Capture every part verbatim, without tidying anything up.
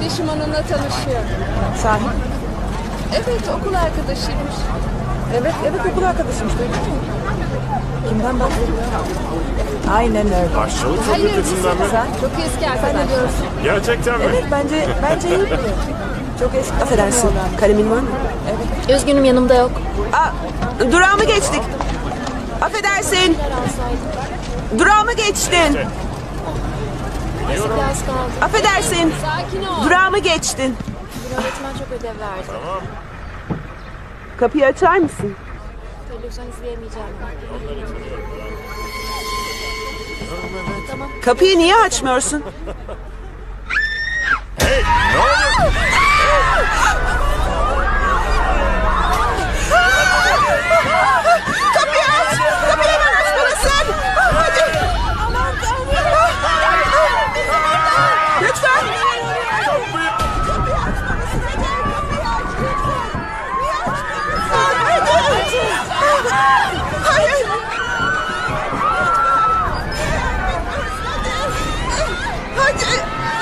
Kardeşim onunla tanışıyor. Sahi? Evet, okul arkadaşıymış. Evet, evet okul arkadaşıymış. Duydun mu? Kimden bahsediyor? Aynen öyle. Aşçılık Hayır, fakültesinden mi? Sen? çok eski Sen arkadaş. ne diyorsun? Gerçekten mi? Evet, bence bence iyi biri. Çok eski. Affedersin. Kalemin var mı? Evet. Üzgünüm, yanımda yok. Aa, durağımı geçtik. Affedersin. Durağımı geçtin. Biraz kaldı. Affedersin. Sakin ol. Durağımı geçtin. Öğretmen çok ödev verdi. Kapıyı açar mısın? Televizyon izleyemeyeceğim. Tamam. Kapıyı niye açmıyorsun? Hey, ne oluyor? Kapıyı aç! Kapıyı hemen açmalısın! Hadi! Aman Tanrım! Lütfen! Kapıyı açmalısın! Kapıyı aç lütfen! Niye açmıyorsun? Hadi! Hayır! Hadi!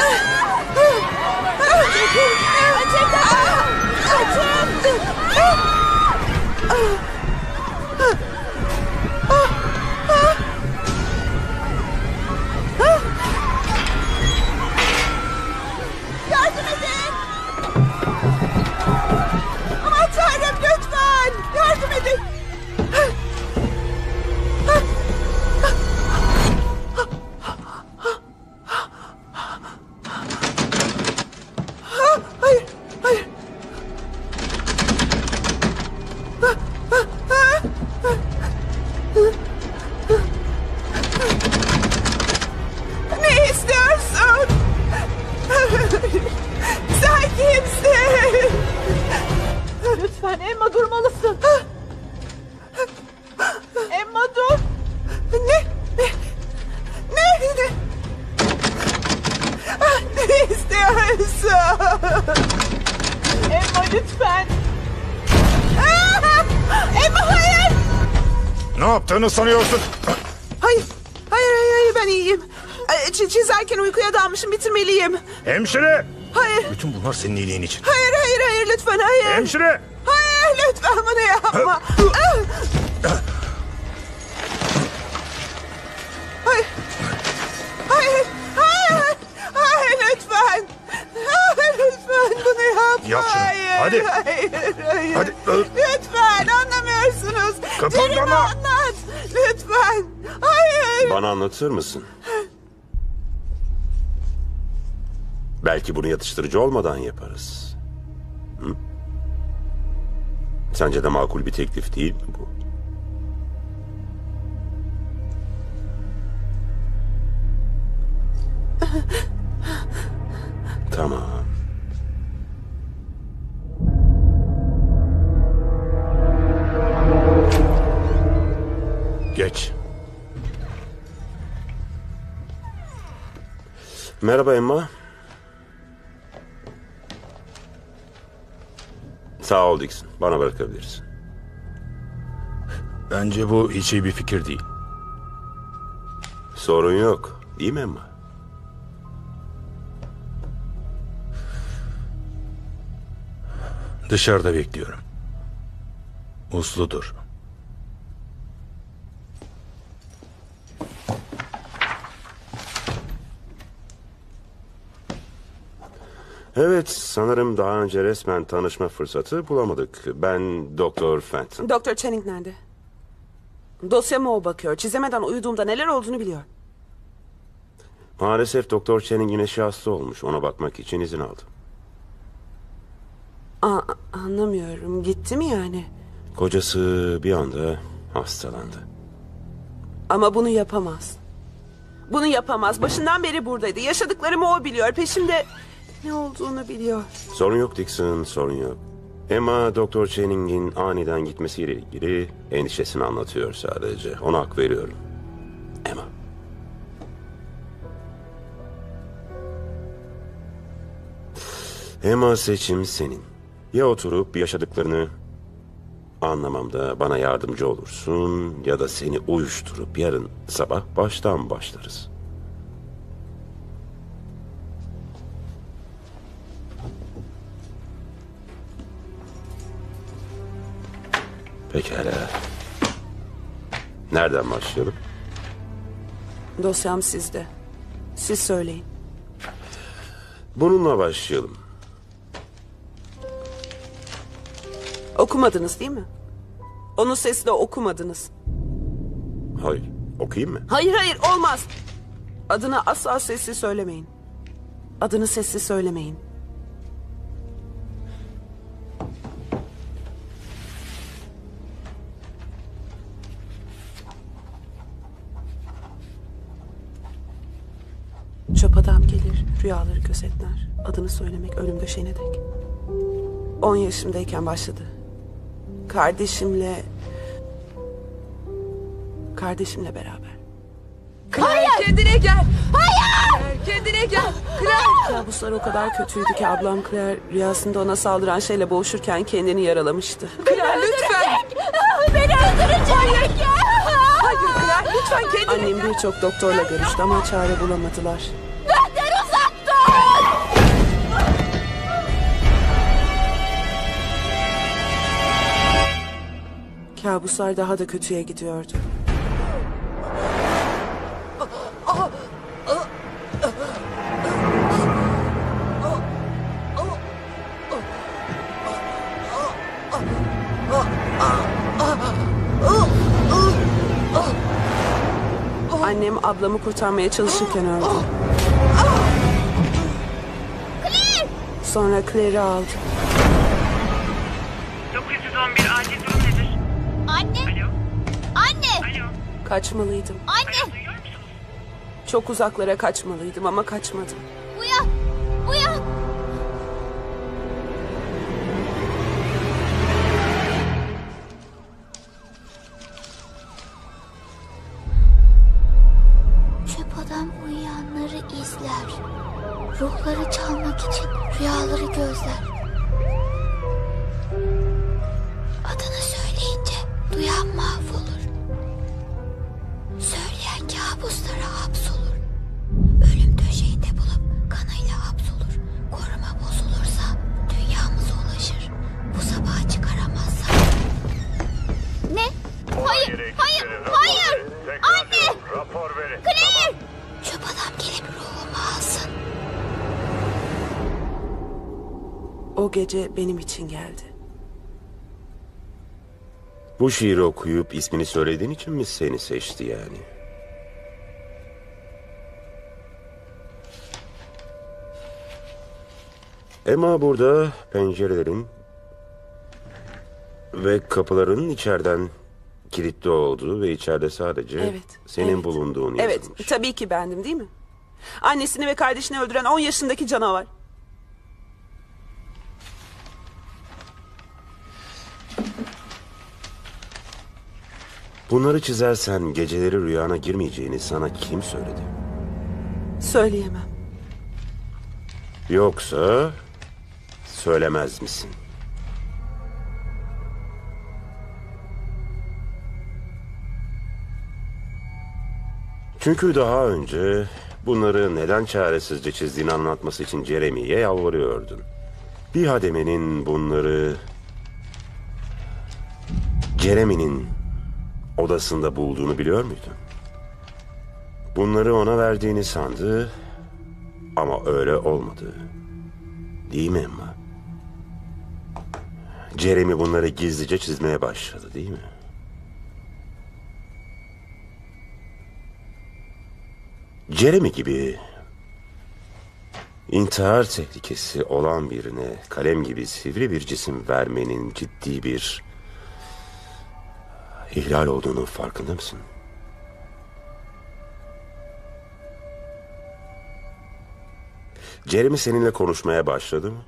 Açın! Yardım edin! Aman Tanrım lütfen! Yardım edin! Hayır, hayır. Ne istiyorsun? Sen kimsin? Lütfen Emma durmalısın. Emma dur. Ne? Ne? Ne? Ne? Ah, ne istiyorsun? Emma lütfen. Ah! Emma hayır. Ne yaptığını sanıyorsun? Hayır. Hayır hayır hayır ben iyiyim. Ç- çizerken uykuya dalmışım bitirmeliyim. Hemşire! Hayır. Bütün bunlar senin iyiliğin için. Hayır hayır hayır lütfen hayır. Hemşire! Hayır lütfen bunu yapma. Ah! Hayır. Hayır. Hayır. Hayır lütfen. Hayır lütfen bunu yapma. Yap şunu. Hayır. Hadi. Hayır hayır. Hadi, öl. Lütfen anlamıyorsunuz. Kıpırdama. Terimi anlat. Lütfen. Hayır. Bana anlatır mısın? Belki bunu yatıştırıcı olmadan yaparız. Hı? Sence de makul bir teklif değil mi bu? Tamam. Geç. Merhaba Emma. Sağ ol Dixon. Bana bırakabilirsin. Bence bu hiç iyi bir fikir değil. Sorun yok. Değil mi Emma? Dışarıda bekliyorum. Usludur. Evet, sanırım daha önce resmen tanışma fırsatı bulamadık. Ben Doktor Fenton. Doktor Channing nerede? Dosyama o bakıyor. Çizemeden uyuduğumda neler olduğunu biliyor. Maalesef Doktor Channing güneşi hasta olmuş. Ona bakmak için izin aldı. Aa, anlamıyorum. Gitti mi yani? Kocası bir anda hastalandı. Ama bunu yapamaz. Bunu yapamaz. Başından beri buradaydı. Yaşadıklarımı o biliyor. Peşimde ne olduğunu biliyor. Sorun yok Dixon, sorun yok. Emma Doktor Channing'in aniden gitmesiyle ilgili endişesini anlatıyor sadece. Ona hak veriyorum. Emma. Emma, seçim senin. Ya oturup yaşadıklarını anlamamda bana yardımcı olursun ya da seni uyuşturup yarın sabah baştan başlarız. Pekala. Nereden başlayalım? Dosyam sizde. Siz söyleyin. Bununla başlayalım. Okumadınız değil mi? Onun sesini okumadınız. Hayır. Okuyayım mı? Hayır hayır olmaz. Adını asla sessiz söylemeyin. Adını sessiz söylemeyin. Çöp adam gelir, rüyaları gözetler. Adını söylemek ölüm döşeğine dek. On yaşımdayken başladı. Kardeşimle... Kardeşimle beraber. Claire kendine gel. Hayır. Kendine gel. Claire. Kabuslar o kadar kötüydü ki ablam Claire rüyasında ona saldıran şeyle boğuşurken kendini yaralamıştı. Claire lütfen. Beni öldürecek. Hayır Claire lütfen kendine Annem birçok doktorla görüştü ama çare bulamadılar. Benden uzak dur. Kabuslar daha da kötüye gidiyordu. Annem ablamı kurtarmaya çalışırken öldü. Sonra Claire'i aldı. dokuz yüz on bir acil durum nedir? Anne. Alo? Anne. Alo? Kaçmalıydım. Anne. Duyuyor musunuz? Çok uzaklara kaçmalıydım ama kaçmadım. Uyan. Uyan. Çöp adam uyuyanları izler. Ruhları çalmak için rüyaları gözler. Adını söyleyince duyan mahvolur. Söyleyen kabuslara hapsolur. Ölüm döşeğinde bulup kanıyla hapsolur. Koruma bozulursa dünyamıza ulaşır. Bu sabah çıkaramazsa... Ne? Hayır, hayır, hayır! Anne! Rapor verin. Claire! Çöp adam gelip ruhumu alsın. O gece benim için geldi. Bu şiiri okuyup ismini söylediğin için mi seni seçti yani? Emma burada pencerelerin ve kapıların içeriden kilitli olduğu ve içeride sadece Evet, senin evet. bulunduğun Evet, yazılmış. tabii ki bendim değil mi? Annesini ve kardeşini öldüren on yaşındaki canavar. Bunları çizersen geceleri rüyana girmeyeceğini sana kim söyledi? Söyleyemem. Yoksa söylemez misin? Çünkü daha önce bunları neden çaresizce çizdiğini anlatması için Jeremy'ye yalvarıyordun. Bir hademenin bunları Jeremy'nin odasında bulduğunu biliyor muydun? Bunları ona verdiğini sandı ama öyle olmadı. Değil mi Emma? Jeremy bunları gizlice çizmeye başladı değil mi? Jeremy gibi intihar tehlikesi olan birine kalem gibi sivri bir cisim vermenin ciddi bir ihlal olduğunu farkında mısın? Jeremy seninle konuşmaya başladı mı?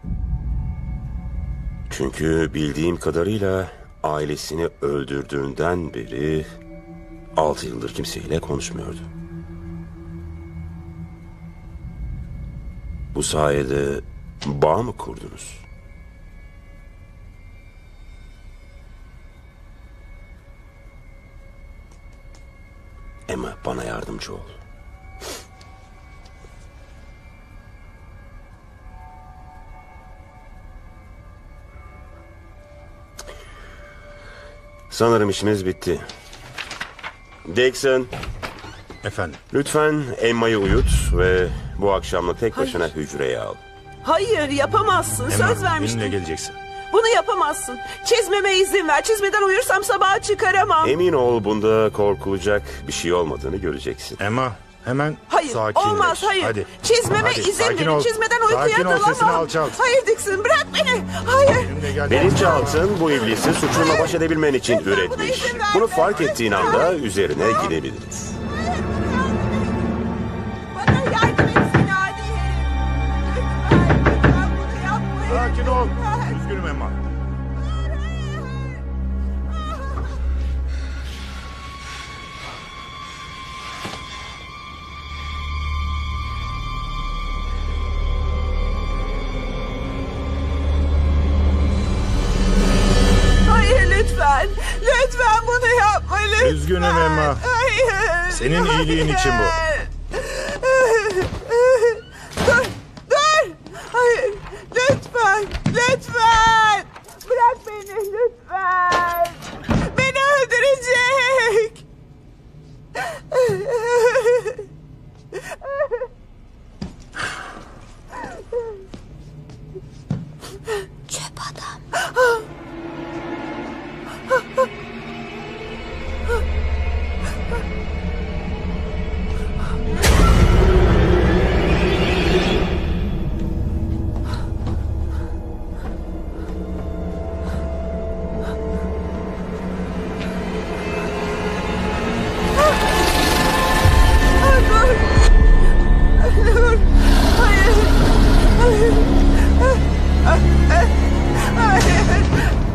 Çünkü bildiğim kadarıyla ailesini öldürdüğünden beri altı yıldır kimseyle konuşmuyordu. Bu sayede bağ mı kurdunuz? Emma, bana yardımcı ol. Sanırım işimiz bitti. Dixon, Efendim. lütfen Emma'yı uyut ve bu akşamla tek başına hücreye al. Hayır yapamazsın. Emma, Söz vermiştim. benimle geleceksin. Bunu yapamazsın. Çizmeme izin ver. Çizmeden uyursam sabaha çıkaramam. Emin ol bunda korkulacak bir şey olmadığını göreceksin. Emma, hemen Hayır sakinleş. olmaz hayır. Hadi. Çizmeme Hadi, izin sakin verin. ol. Çizmeden uykuya Sakin ol, dalamam. sesini alçalt. Hayır Dixon bırak beni. Hayır. Benimle gel. Bilinçaltın bu iblisi suçunla baş edebilmen için Lütfen buna üretmiş. izin verme. Bunu fark ettiğin Lütfen. anda üzerine gidebiliriz. Bana yardım etsin adi herif. Lütfen, lütfen bunu yapmayın. Sakin ol. Lütfen. Üzgünüm Emma. Hayır lütfen. Lütfen bunu yapma lütfen. Üzgünüm Emma. Hayır. Senin iyiliğin için bu. Dur. Dur. Hayır. Lütfen. Lütfen. Bırak beni lütfen. Beni öldürecek. Çöp adam. Dur. Dur. Hayır. Hayır. Hayır.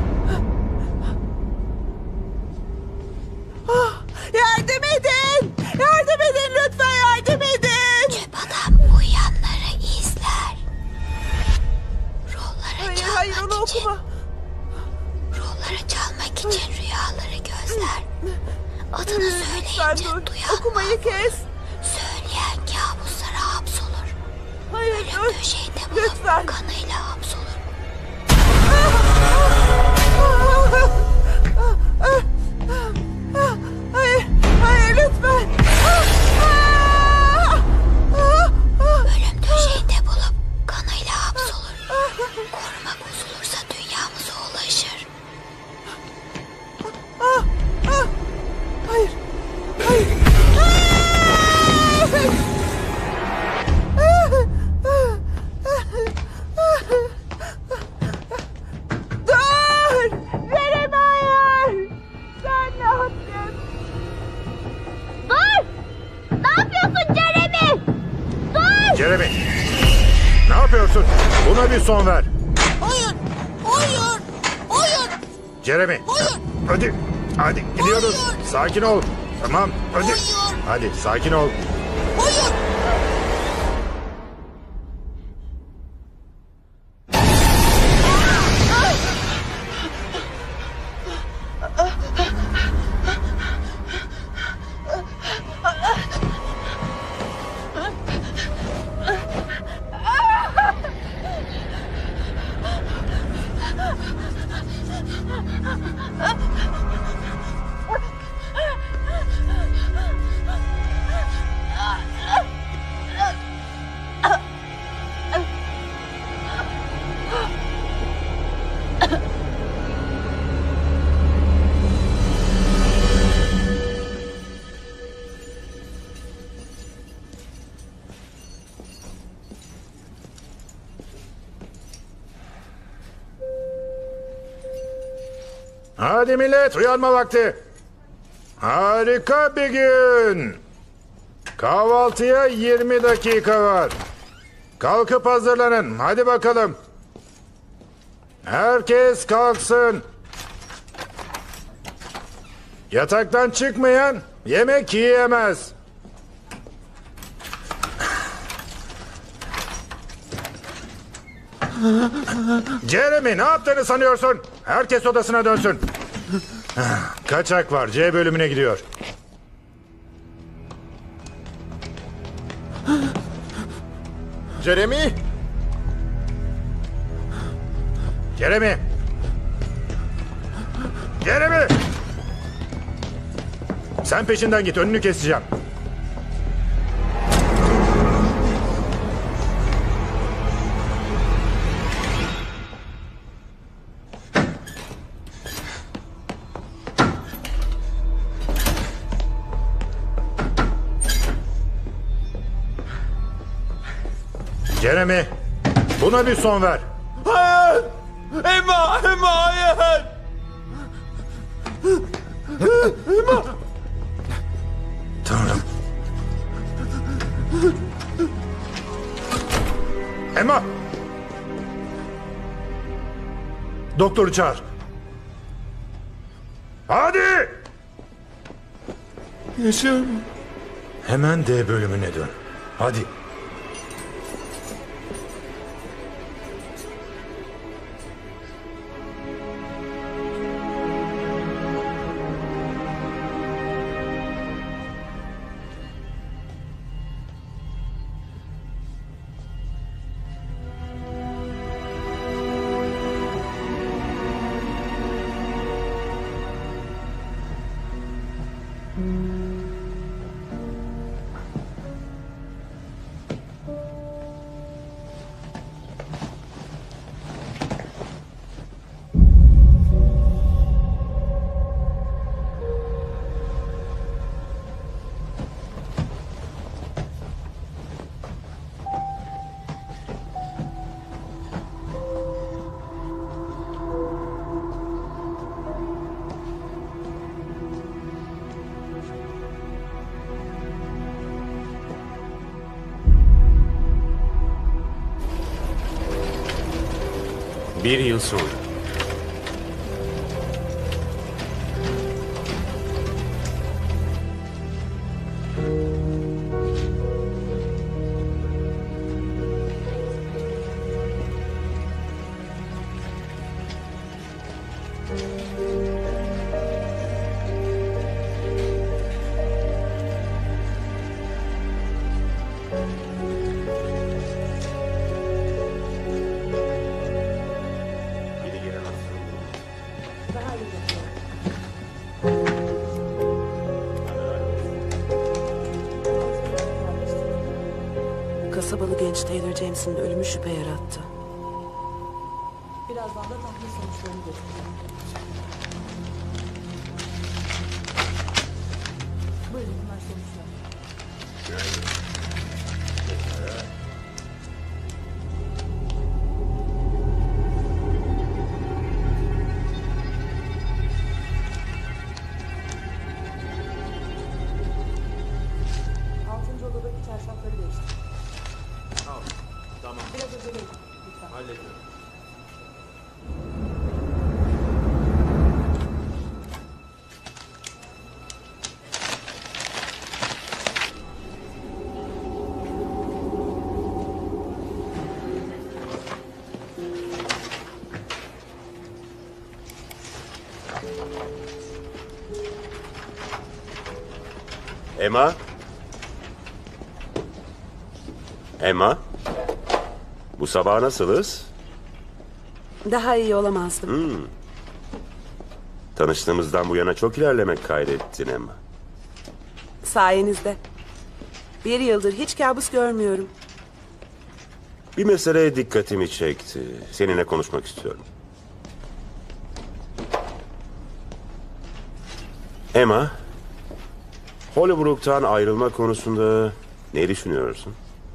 Ah, yardım edin. Yardım edin lütfen yardım edin. Çöp adam uyuyanları izler. Ruhları Hayır çalmak hayır onu için, okuma. ruhları çalmak için rüyaları gözler. Adını Lütfen söyleyince dur. duyan Okumayı kes. söyleyen kabuslara hapsolur. Hayır Ölüm dur. döşeğinde bulup Lütfen. kanıyla hapsolur. Hayır. Hayır lütfen. Ölüm döşeğinde bulup kanıyla hapsolur. Koruma bozulursa dünyamıza ulaşır. Hayır. Hayır. Dur! Jeremy hayır! Sen ne yaptın? Dur! Ne yapıyorsun Jeremy? Dur! Jeremy. Ne yapıyorsun? Buna bir son ver. Hayır! Hayır! Hayır! Jeremy. Hayır! Hadi. Hadi gidiyoruz. Hayır. Sakin ol. Tamam. Hadi. Hayır. Hadi sakin ol. Hayır! Hadi millet uyanma vakti. Harika bir gün. Kahvaltıya yirmi dakika var. Kalkıp hazırlanın. Hadi bakalım. Herkes kalksın. Yataktan çıkmayan yemek yiyemez. Jeremy ne yaptığını sanıyorsun? Herkes odasına dönsün. Kaçak var. C bölümüne gidiyor. Jeremy! Jeremy. Jeremy. Sen peşinden git, önünü keseceğim. Jeremy, buna bir son ver. Hayır! Emma! Emma hayır! Tanrım. Emma! Doktoru çağır. Hadi! Yaşam. Hemen D bölümüne dön. Hadi. Bir yıl sonra. Yeni gelen hastalık. Kasabalı genç Taylor James'in ölümü şüphe yarattı. Birazdan da tahlil sonuçlarını göstereceğim. Buyurun bunlar sonuçlar. Altıncı odadaki çarşafları değiştir. Tamam. Biraz acele edin lütfen. Hallediyorum. Emma? Emma? Bu sabah nasılız? Daha iyi olamazdım. Tanıştığımızdan bu yana çok ilerlemek kaydettin Emma. Sayenizde. Bir yıldır hiç kabus görmüyorum. Bir mesele dikkatimi çekti. Seninle konuşmak istiyorum. Emma, Hollybrook'tan ayrılma konusunda ne düşünüyorsun?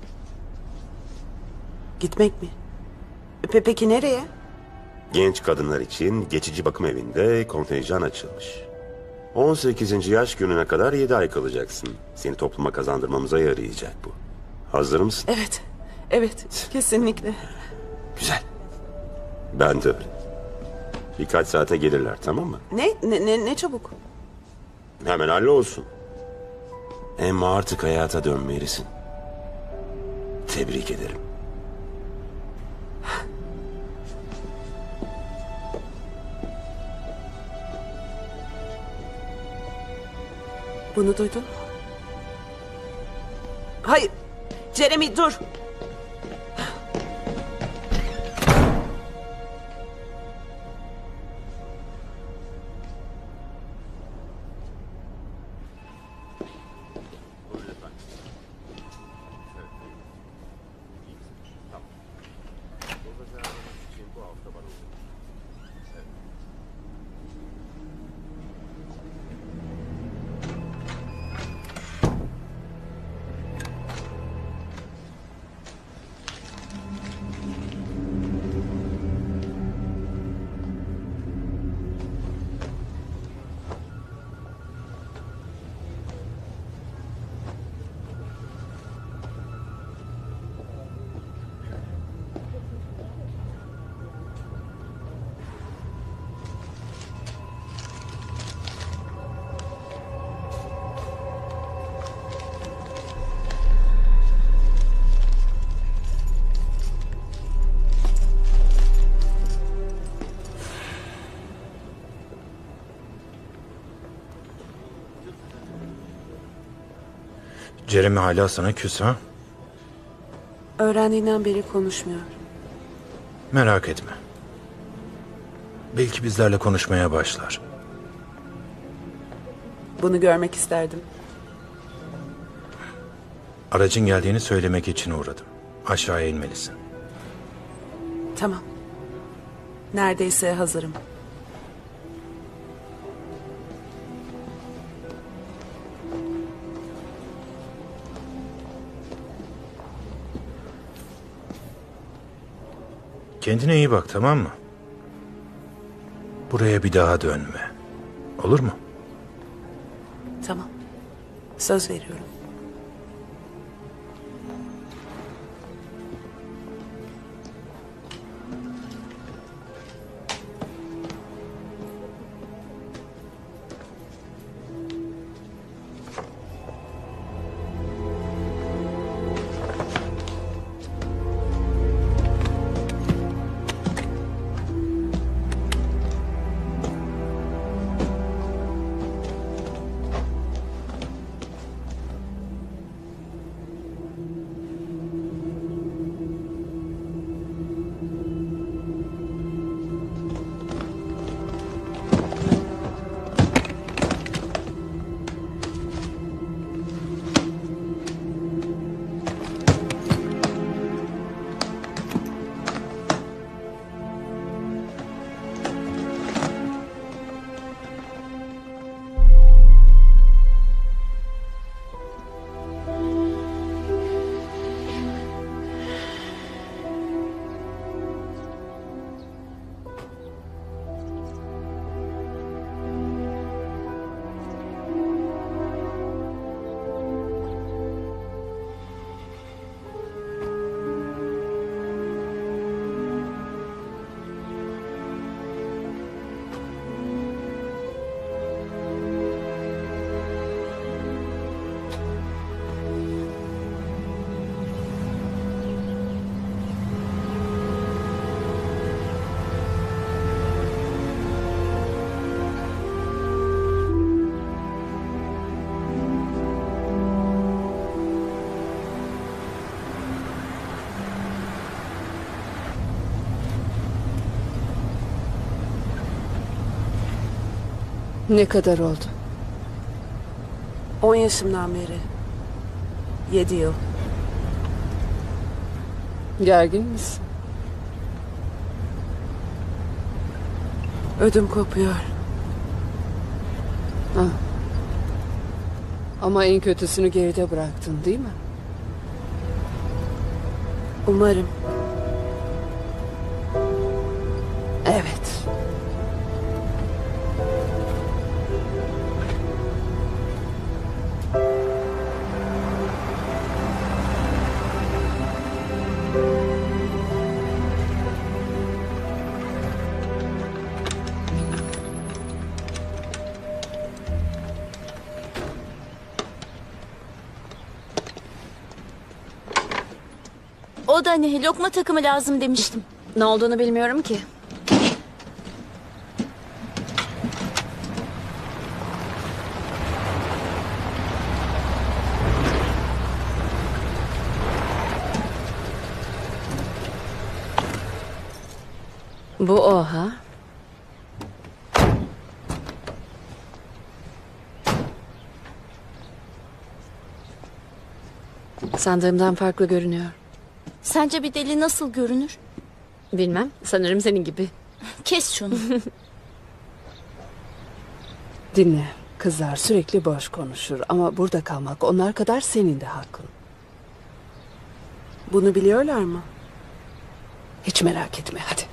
Gitmek mi? Pe peki nereye? Genç kadınlar için geçici bakım evinde kontenjan açılmış. on sekizinci yaş gününe kadar yedi ay kalacaksın. Seni topluma kazandırmamıza yarayacak bu. Hazır mısın? Evet. Evet. Kesinlikle. Güzel. Ben de öyle. Birkaç saate gelirler, tamam mı? Ne? Ne, ne, ne çabuk. Hemen hallolsun. Emma artık hayata dönmelisin. Tebrik ederim. Bunu duydun mu? Hayır. Jeremy dur. Jeremy hala sana küs ha? Öğrendiğinden beri konuşmuyor. Merak etme. Belki bizlerle konuşmaya başlar. Bunu görmek isterdim. Aracın geldiğini söylemek için uğradım. Aşağıya inmelisin. Tamam. Neredeyse hazırım. Kendine iyi bak, tamam mı? Buraya bir daha dönme. Olur mu? Tamam. Söz veriyorum. Ne kadar oldu? On yaşımdan beri. Yedi yıl. Gergin misin? Ödüm kopuyor. Ah. Ama en kötüsünü geride bıraktın, değil mi? Umarım. Evet. O da ne? Lokma takımı lazım demiştim. Ne olduğunu bilmiyorum ki. Bu o ha? Sandığımdan farklı görünüyor. Sence bir deli nasıl görünür? Bilmem, sanırım senin gibi. Kes şunu. Dinle, kızlar sürekli boş konuşur ama burada kalmak onlar kadar senin de hakkın. Bunu biliyorlar mı? Hiç merak etme, hadi.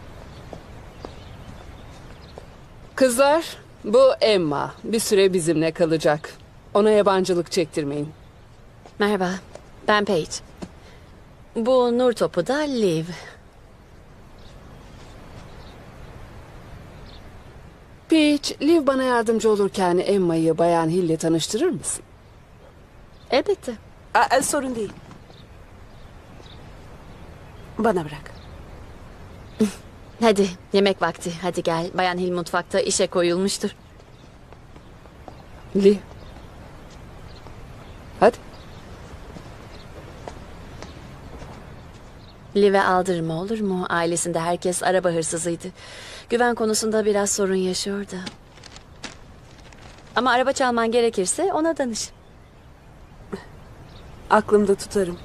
Kızlar, bu Emma. Bir süre bizimle kalacak. Ona yabancılık çektirmeyin. Merhaba, ben Paige. Bu nur topu da Liv. Peach, Liv bana yardımcı olurken Emma'yı Bayan Hill'le tanıştırır mısın? Elbette. Aa, sorun değil. Bana bırak. Hadi, yemek vakti. Hadi gel. Bayan Hill mutfakta işe koyulmuştur. Liv. Hadi. Liv'e aldırma olur mu? Ailesinde herkes araba hırsızıydı. Güven konusunda biraz sorun yaşıyor da. Ama araba çalman gerekirse ona danış. Aklımda tutarım.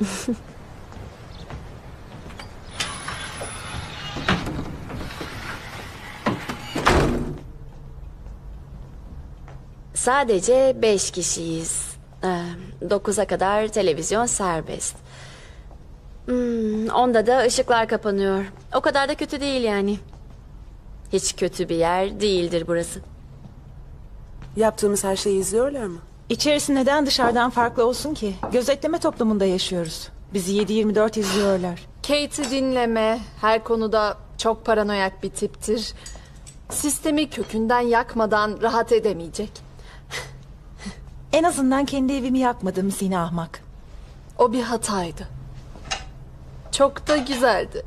Sadece beş kişiyiz. Ee, Dokuza kadar televizyon serbest. Hmm, onda da ışıklar kapanıyor. O kadar da kötü değil yani. Hiç kötü bir yer değildir burası. Yaptığımız her şeyi izliyorlar mı? İçerisi neden dışarıdan farklı olsun ki? Gözetleme toplumunda yaşıyoruz. Bizi yedi yirmi dört izliyorlar. Kate'i dinleme. Her konuda çok paranoyak bir tiptir. Sistemi kökünden yakmadan rahat edemeyecek. En azından kendi evimi yakmadım seni ahmak. O bir hataydı. Çok da güzeldi.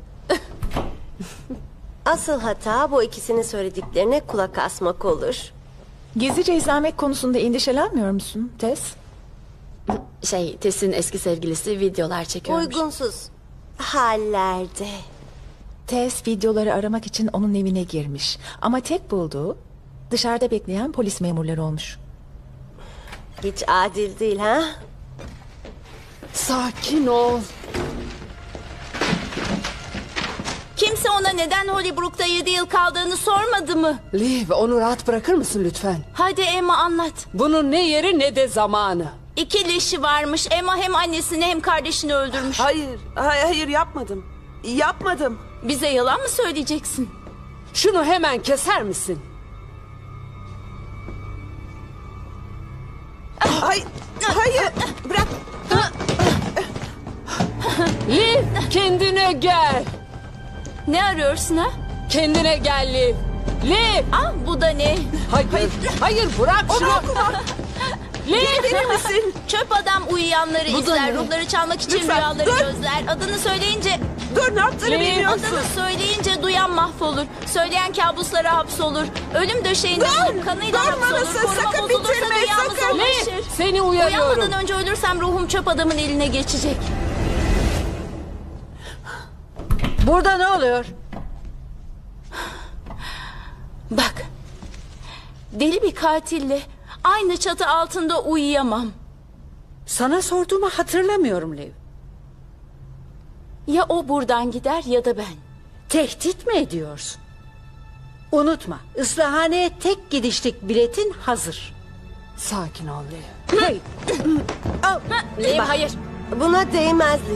Asıl hata bu ikisinin söylediklerine kulak asmak olur. Gizlice izlemek konusunda endişelenmiyor musun Tess? Şey, Tess'in eski sevgilisi videolar çekiyormuş. Uygunsuz hallerde. Tess videoları aramak için onun evine girmiş. Ama tek bulduğu dışarıda bekleyen polis memurları olmuş. Hiç adil değil ha? Sakin ol. Kimse ona neden Hollybrook'ta yedi yıl kaldığını sormadı mı? Liv, onu rahat bırakır mısın lütfen? Hadi Emma anlat. Bunun ne yeri ne de zamanı. İki leşi varmış. Emma hem annesini hem kardeşini öldürmüş. Hayır, hayır, hayır yapmadım. Yapmadım. Bize yalan mı söyleyeceksin? Şunu hemen keser misin? Hayır, hayır. Bırak. Liv, kendine gel. Ne arıyorsun ha? Kendine gel Liv. Liv. Ah bu da ne? Hayır, hayır, hayır bırak şunu. Liv. Verir misin? Çöp adam uyuyanları Bu da izler. ne? Ruhları çalmak için Lütfen, rüyaları dur. gözler. Adını söyleyince... Dur, ne yaptığını Liv. bilmiyorsun. Adını söyleyince duyan mahvolur. Söyleyen kabuslara hapsolur. Ölüm döşeğinde Dur, bulup kanıyla durmalısın. hapsolur. Koruma Sakın bozulursa bitirme, dünyamıza sakın. ulaşır. Liv, seni uyarıyorum. Uyanmadan önce ölürsem ruhum çöp adamın eline geçecek. Burada ne oluyor? Bak. Deli bir katille aynı çatı altında uyuyamam. Sana sorduğumu hatırlamıyorum Liv. Ya o buradan gider ya da ben. Tehdit mi ediyorsun? Unutma, ıslahaneye tek gidişlik biletin hazır. Sakin ol Liv. Hey, Liv hayır. Buna değmezdi.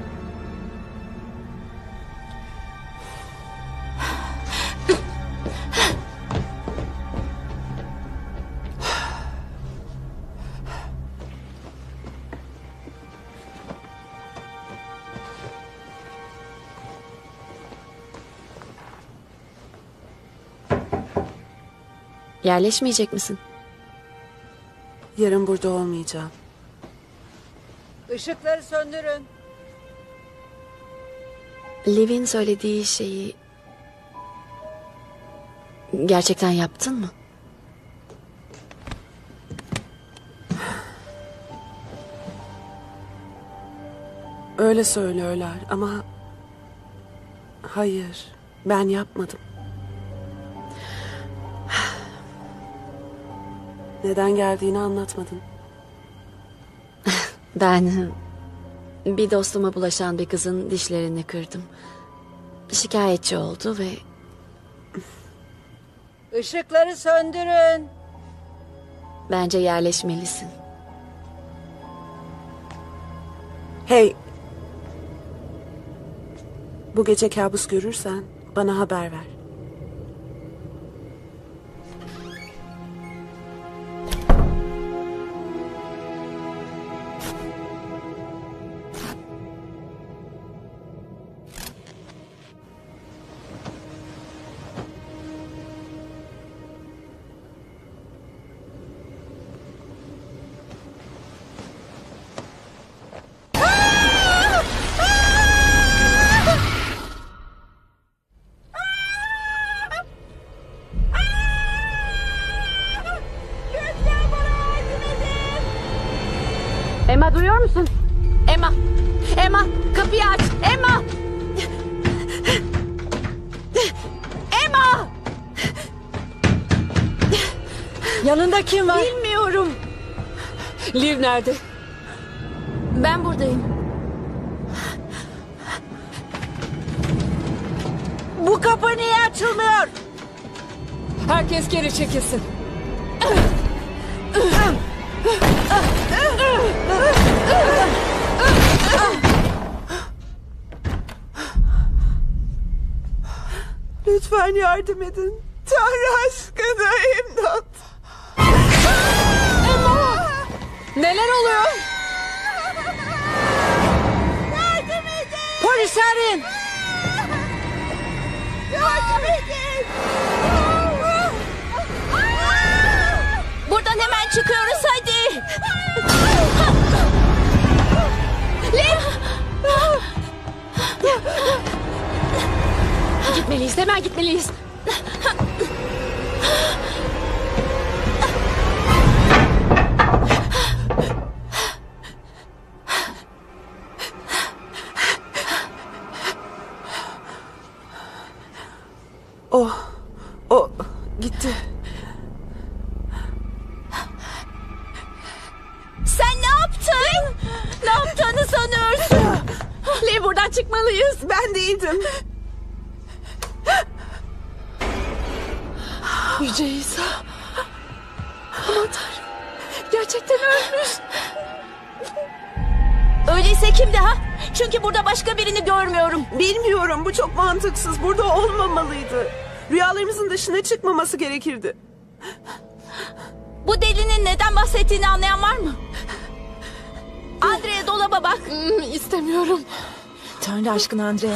Yerleşmeyecek misin? Yarın burada olmayacağım. ışıkları söndürün. Liv'in söylediği şeyi... gerçekten yaptın mı? Öyle söylüyorlar ama... Hayır, ben yapmadım. Neden geldiğini anlatmadın. Ben bir dostuma bulaşan bir kızın dişlerini kırdım. Şikayetçi oldu ve Işıkları söndürün. bence yerleşmelisin. Hey! Bu gece kabus görürsen bana haber ver. Emma duyuyor musun? Emma! Emma! Kapıyı aç! Emma! Yanında kim var? Bilmiyorum. Liv nerede? Ben buradayım. Bu kapı niye açılmıyor? Herkes geri çekilsin. Lütfen yardım edin. Tanrı aşkına imdat. Neler oluyor? Polis arayın. Yardım edin. Buradan hemen çıkıyoruz hadi. Liv! Gitmeliyiz, hemen gitmeliyiz. O, o gitti. Sen ne yaptın? Ne yaptığını sanıyorsun? Liv, buradan çıkmalıyız. Ben değildim. Yüce İsa. Aman Tanrım. Gerçekten ölmüş. Öyleyse kimdi ha? Çünkü burada başka birini görmüyorum. Bilmiyorum, bu çok mantıksız. Burada olmamalıydı. Rüyalarımızın dışına çıkmaması gerekirdi. Bu delinin neden bahsettiğini anlayan var mı? Andrea, dolaba bak. Hmm, istemiyorum. Tanrı aşkına Andrea.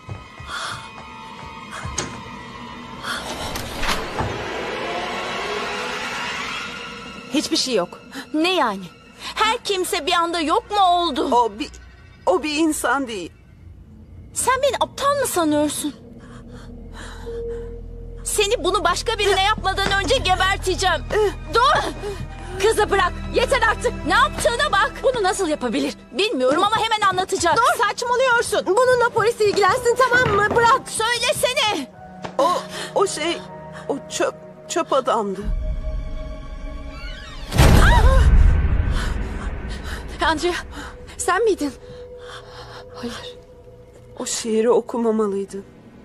Hiçbir şey yok. Ne yani? Her kimse bir anda yok mu oldu? O bir, o bir insan değil. Sen beni aptal mı sanıyorsun? Seni bunu başka birine yapmadan önce geberteceğim. Dur! Kızı bırak. Yeter artık. Ne yaptığına bak. Bunu nasıl yapabilir? Bilmiyorum ama hemen anlatacak. Dur, saçmalıyorsun. Bununla polis ilgilensin, tamam mı? Bırak. Söylesene. O, o şey, o çöp, çöp adamdı. Andrea, sen miydin? Hayır. O şiiri okumamalıydın.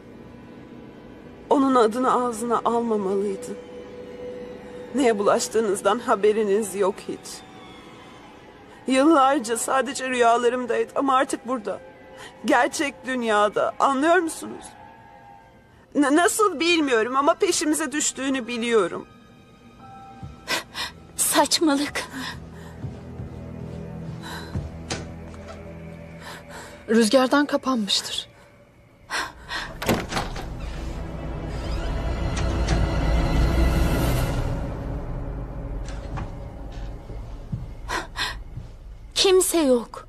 Onun adını ağzına almamalıydın. Neye bulaştığınızdan haberiniz yok hiç. Yıllarca sadece rüyalarımdaydı ama artık burada. Gerçek dünyada. Anlıyor musunuz? N- nasıl bilmiyorum ama peşimize düştüğünü biliyorum. Saçmalık. Rüzgardan kapanmıştır. Kimse yok.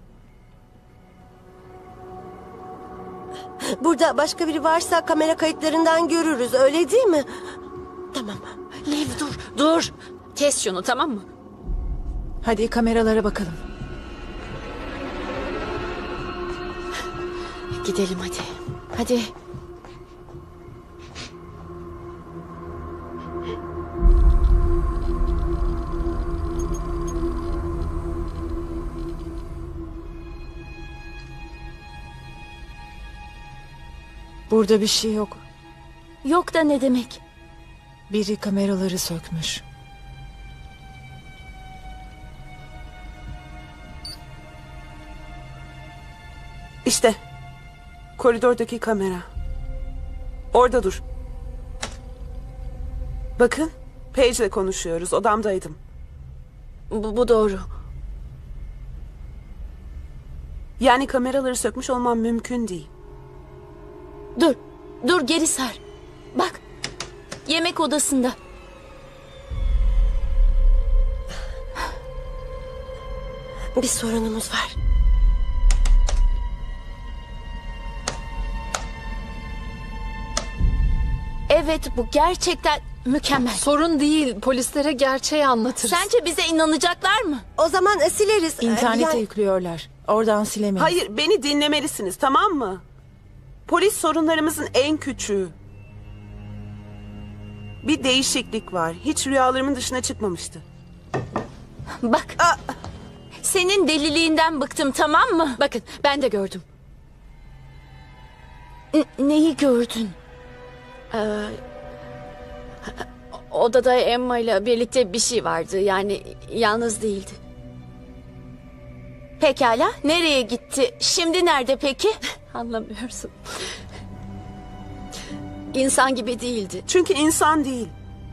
Burada başka biri varsa kamera kayıtlarından görürüz, öyle değil mi? Tamam. Liv dur, dur. Kes şunu, tamam mı? Hadi kameralara bakalım. Gidelim hadi. Hadi. Burada bir şey yok. Yok da ne demek? Biri kameraları sökmüş. İşte koridordaki kamera. Orada dur. Bakın, Paige'le konuşuyoruz. Odamdaydım. Bu, bu doğru. Yani kameraları sökmüş olmam mümkün değil. Dur, dur geri sar. Bak, yemek odasında. Bir sorunumuz var. Evet, bu gerçekten mükemmel. Sorun değil, polislere gerçeği anlatırız. Sence bize inanacaklar mı? O zaman sileriz. İnternete Yani- yüklüyorlar. Oradan silemeyiz. Hayır, beni dinlemelisiniz, tamam mı? Polis sorunlarımızın en küçüğü. Bir değişiklik var. Hiç rüyalarımın dışına çıkmamıştı. Bak. Senin deliliğinden bıktım, tamam mı? Bakın ben de gördüm. N- neyi gördün? Ee, odada Emma ile birlikte bir şey vardı. Yani yalnız değildi. Pekala, nereye gitti? Şimdi nerede peki? Anlamıyorsun. İnsan gibi değildi. Çünkü insan değil.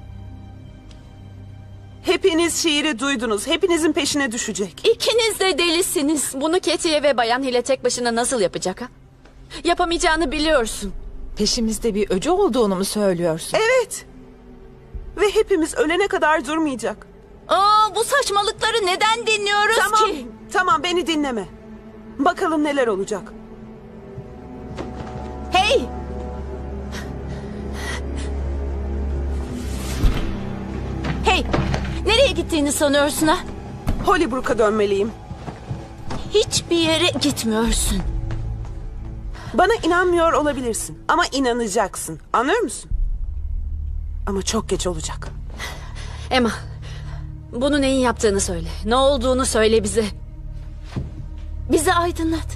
Hepiniz şiiri duydunuz. Hepinizin peşine düşecek. İkiniz de delisiniz. Bunu Ketiye ve Bayan Hile tek başına nasıl yapacak ha? Yapamayacağını biliyorsun. Peşimizde bir öcü olduğunu mu söylüyorsun? Evet. Ve hepimiz ölene kadar durmayacak. Aa, bu saçmalıkları neden dinliyoruz Tamam, ki? tamam beni dinleme. Bakalım neler olacak. Hey! Hey! Nereye gittiğini sanıyorsun ha? Hollybrook'a dönmeliyim. Hiçbir yere gitmiyorsun. Bana inanmıyor olabilirsin ama inanacaksın. Anlıyor musun? Ama çok geç olacak. Emma, bunu neyin yaptığını söyle. Ne olduğunu söyle bize. Bizi aydınlat.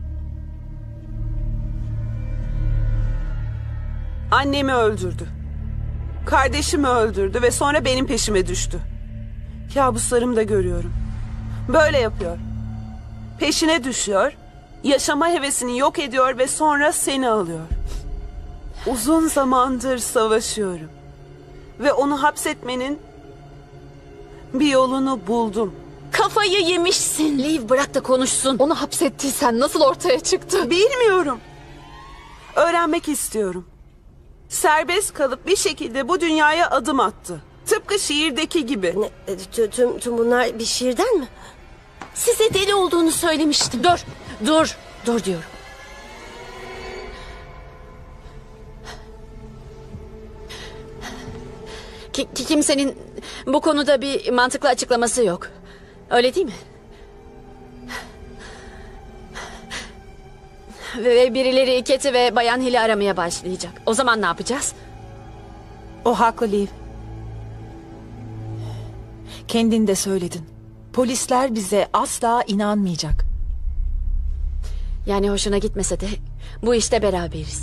Annemi öldürdü. Kardeşimi öldürdü ve sonra benim peşime düştü. Kabuslarımda görüyorum. Böyle yapıyor. Peşine düşüyor, yaşama hevesini yok ediyor ve sonra seni alıyor. Uzun zamandır savaşıyorum. Ve onu hapsetmenin bir yolunu buldum. Kafayı yemişsin. Liv bırak da konuşsun. Onu hapsettiysen nasıl ortaya çıktı? Bilmiyorum. Öğrenmek istiyorum. Serbest kalıp bir şekilde bu dünyaya adım attı. Tıpkı şiirdeki gibi. Ne, e, tü- tüm, tüm bunlar bir şiirden mi? Size deli olduğunu söylemiştim. Dur, dur, dur diyorum. Ki, ki kimsenin bu konuda bir mantıklı açıklaması yok. Öyle değil mi? Ve, ve birileri Keti ve Bayan Hill'i aramaya başlayacak. O zaman ne yapacağız? O haklı Liv. Kendin de söyledin. Polisler bize asla inanmayacak. Yani hoşuna gitmese de bu işte beraberiz.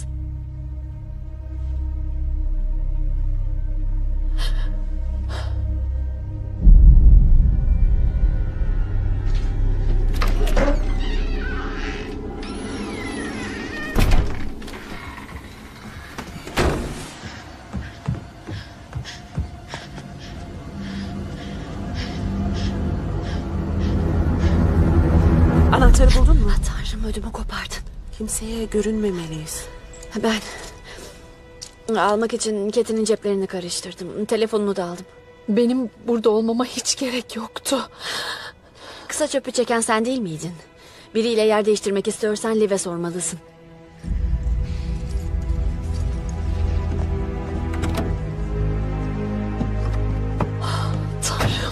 Anahtarı buldun mu? Tanrım ödümü kopardın. Kimseye görünmemeliyiz. Ben almak için Keti'nin ceplerini karıştırdım. Telefonunu da aldım. Benim burada olmama hiç gerek yoktu. Kısa çöpü çeken sen değil miydin? Biriyle yer değiştirmek istiyorsan Liv'e sormalısın. Tanrım.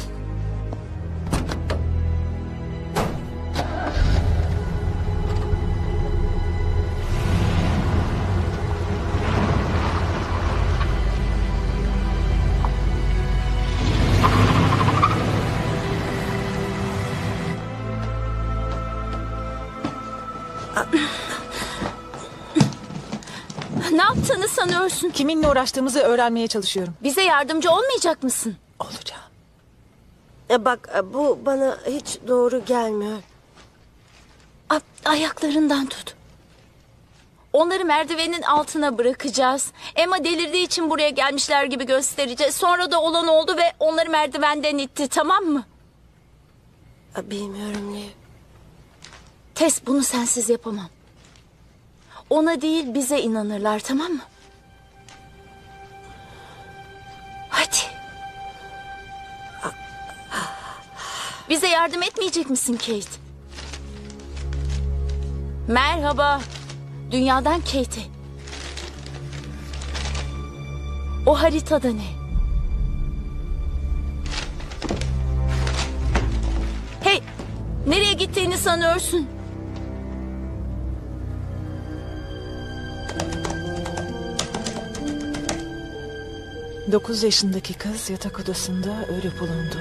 Ne yaptığını sanıyorsun? Kiminle uğraştığımızı öğrenmeye çalışıyorum. Bize yardımcı olmayacak mısın? Olacağım. E, bak e, bu bana hiç doğru gelmiyor. A- ayaklarından tut. Onları merdivenin altına bırakacağız. Emma delirdiği için buraya gelmişler gibi göstereceğiz. Sonra da olan oldu ve onları merdivenden itti, tamam mı? E, bilmiyorum ne. Tess, bunu sensiz yapamam. Ona değil bize inanırlar, tamam mı? Hadi. Bize yardım etmeyecek misin Kate? Merhaba. Dünyadan Kate. O haritada ne? Hey, nereye gittiğini sanıyorsun? Dokuz yaşındaki kız yatak odasında ölü bulundu.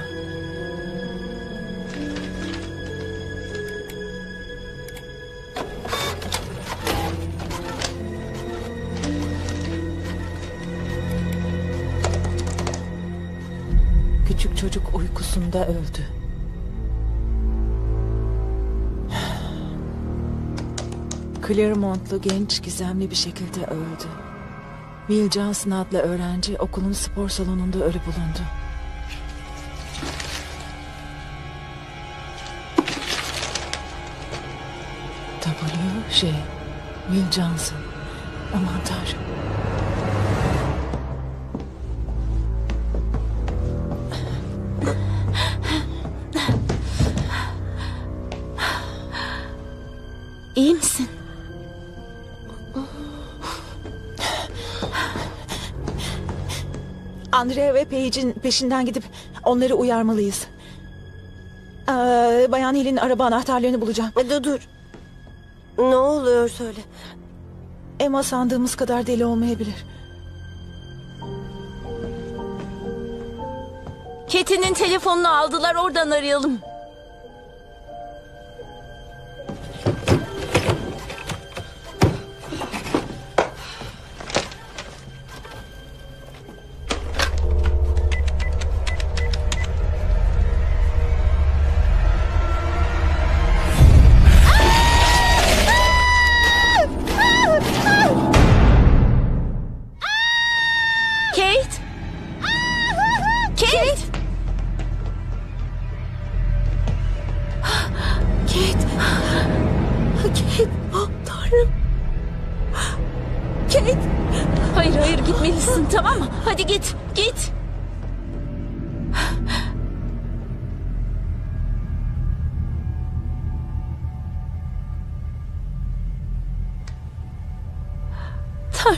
Küçük çocuk uykusunda öldü. Claremont'lu genç gizemli bir şekilde öldü. Will Johnson adlı öğrenci okulun spor salonunda ölü bulundu. W. J. Will Johnson. Aman Tanrım. İyi misin? Andrea ve Paige'in peşinden gidip onları uyarmalıyız. Ee, Bayan Hill'in araba anahtarlarını bulacağım. Dur dur. Ne oluyor söyle. Emma sandığımız kadar deli olmayabilir. Kate'nin telefonunu aldılar, oradan arayalım. Kate? Kate? Kate. Kate. Oh, Tanrım. Kate. Hayır hayır, gitmelisin, tamam mı? Hadi git, git. Tanrım.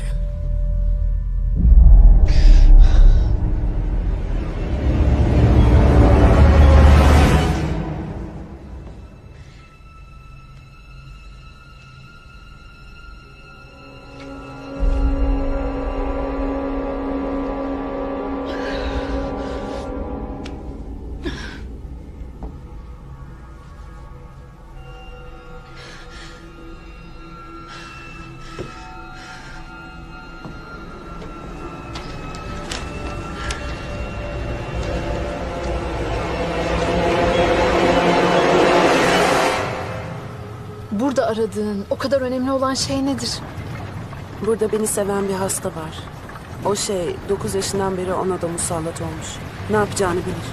Burada aradığın, o kadar önemli olan şey nedir? Burada beni seven bir hasta var. O şey dokuz yaşından beri ona da musallat olmuş. Ne yapacağını bilir.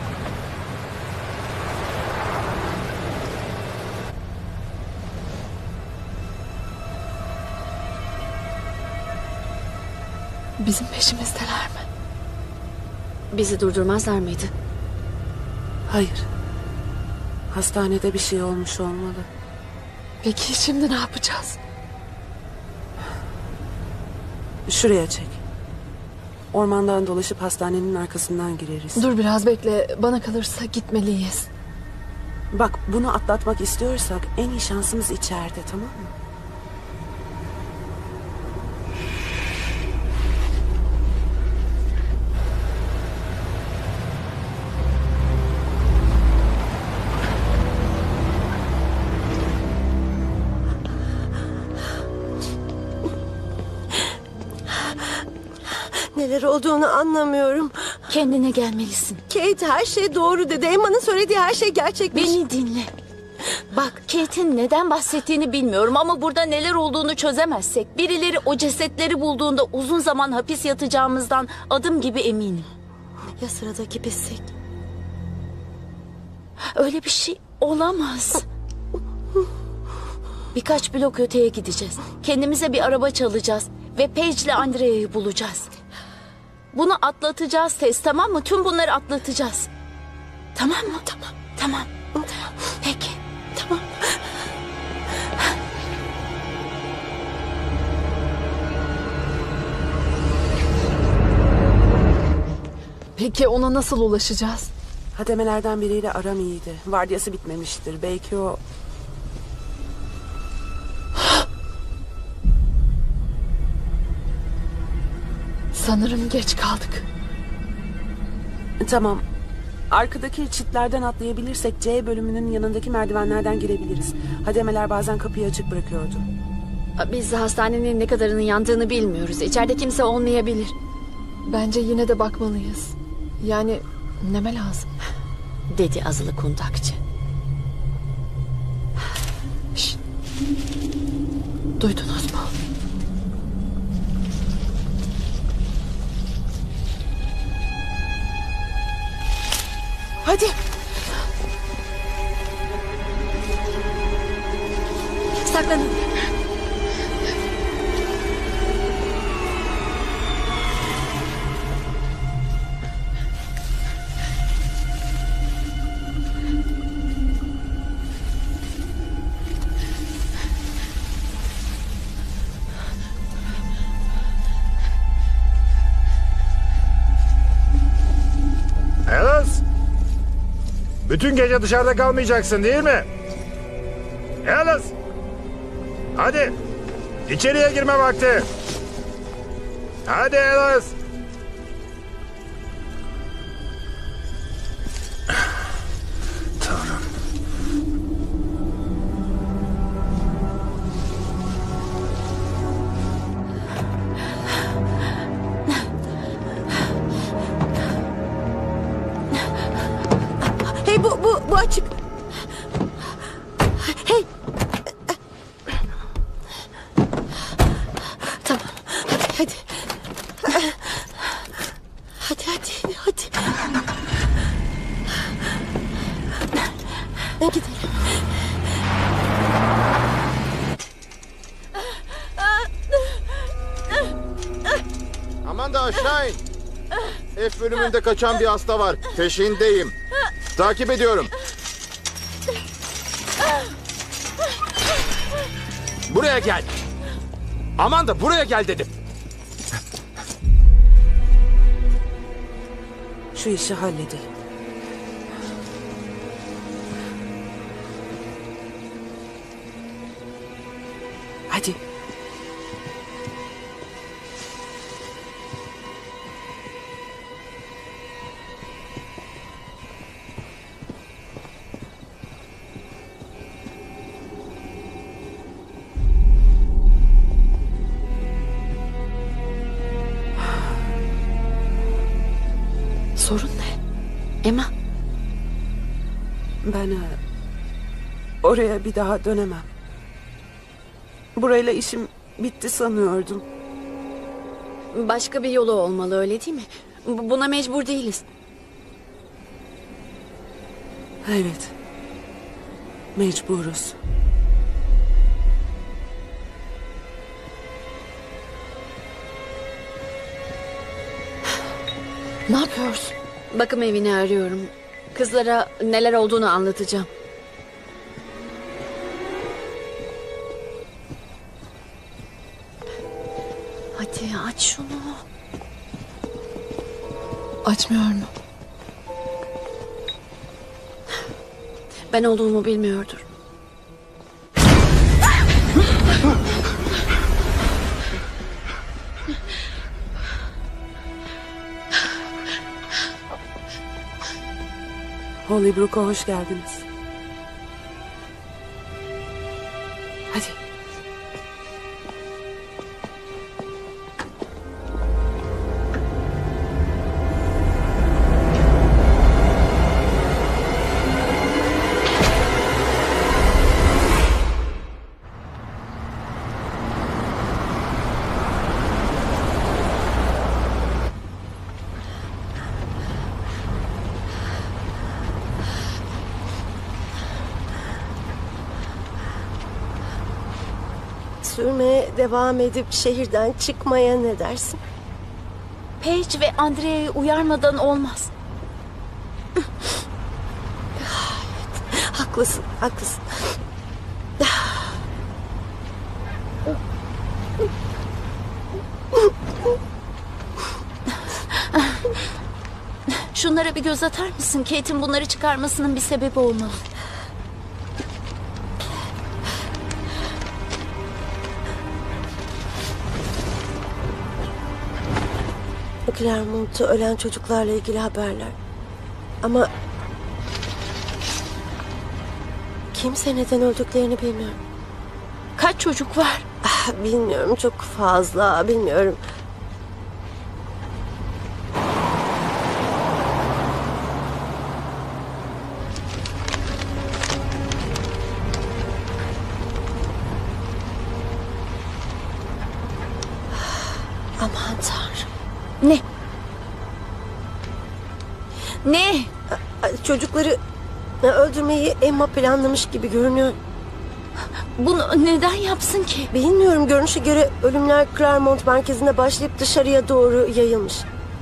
Bizim peşimizdeler mi? Bizi durdurmazlar mıydı? Hayır. Hastanede bir şey olmuş olmalı. Peki şimdi ne yapacağız? Şuraya çek. Ormandan dolaşıp hastanenin arkasından gireriz. Dur biraz bekle. Bana kalırsa gitmeliyiz. Bak, bunu atlatmak istiyorsak en iyi şansımız içeride, tamam mı? Neler olduğunu anlamıyorum. Kendine gelmelisin. Kate her şey doğru dedi. Emma'nın söylediği her şey gerçekmiş. Beni dinle. Bak, Kate'in neden bahsettiğini bilmiyorum ama burada neler olduğunu çözemezsek, birileri o cesetleri bulduğunda uzun zaman hapis yatacağımızdan adım gibi eminim. Ya sıradaki pislik? Öyle bir şey olamaz. Birkaç blok öteye gideceğiz. Kendimize bir araba çalacağız ve Paige ile Andrea'yı bulacağız. Bunu atlatacağız Tess, tamam mı? Tüm bunları atlatacağız. Tamam mı? Tamam. Tamam. Peki. Tamam. Peki ona nasıl ulaşacağız? Hademelerden biriyle aram iyiydi. Vardiyası bitmemiştir. Belki o... Sanırım geç kaldık. Tamam. Arkadaki çitlerden atlayabilirsek C bölümünün yanındaki merdivenlerden girebiliriz. Hademeler bazen kapıyı açık bırakıyordu. Biz hastanenin ne kadarının yandığını bilmiyoruz. İçeride kimse olmayabilir. Bence yine de bakmalıyız. Yani neme lazım? Dedi azılı kundakçı. Şşt. Duydunuz mu? Hadi. Saklanın. Alice! Bütün gece dışarıda kalmayacaksın değil mi? Alice! Hadi! İçeriye girme vakti! Hadi Alice! Tanrım. Hey bu bu bu açık. Hey. Tamam. Hadi hadi. Hadi hadi hadi. Gidelim. Aman da aşağı in. F bölümünde kaçan bir hasta var. Peşindeyim. Takip ediyorum. Buraya gel. Aman da buraya gel dedim. Şu işi halledelim. Hadi. Sorun ne? Emma. Ben e, oraya bir daha dönemem. Burayla işim bitti sanıyordum. Başka bir yolu olmalı, öyle değil mi? Bu- Buna mecbur değiliz. Evet. Mecburuz. Ne yapıyorsun? Bakım evini arıyorum. Kızlara neler olduğunu anlatacağım. Hadi aç şunu. Açmıyor mu? Ben olduğumu bilmiyordur. Hollybrook'a hoş geldiniz. Hadi. Sürmeye devam edip şehirden çıkmaya ne dersin? Paige ve Andrea'yı uyarmadan olmaz. Haklısın, haklısın. Şunlara bir göz atar mısın? Kate'in bunları çıkarmasının bir sebebi olmalı. Clermont'ta ölen çocuklarla ilgili haberler. Ama kimse neden öldüklerini bilmiyor. Kaç çocuk var? Ah, bilmiyorum, çok fazla, bilmiyorum. Aman Tanrım. Ne? Ne? Çocukları öldürmeyi Emma planlamış gibi görünüyor. Bunu neden yapsın ki? Bilmiyorum, görünüşe göre ölümler Clermont merkezinde başlayıp dışarıya doğru yayılmış.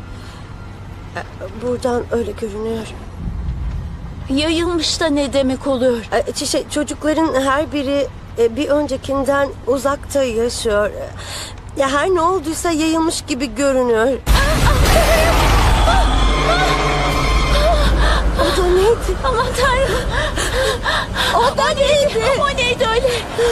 Buradan öyle görünüyor. Yayılmış da ne demek oluyor? Şey, çocukların her biri bir öncekinden uzakta yaşıyor. Ya her ne olduysa yayılmış gibi görünüyor. O da neydi? Aman Tanrım. O da neydi? O neydi öyle?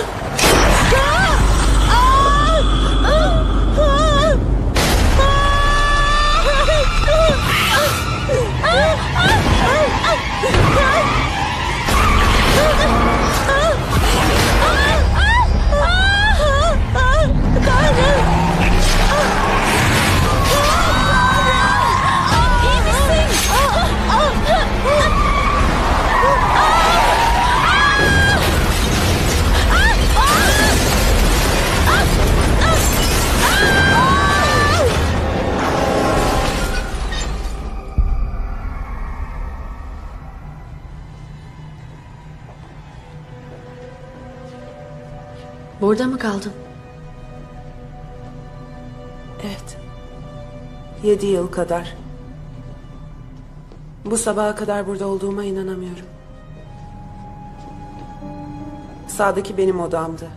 Burada mı kaldın? Evet. Yedi yıl kadar. Bu sabaha kadar burada olduğuma inanamıyorum. Sağdaki benim odamdı.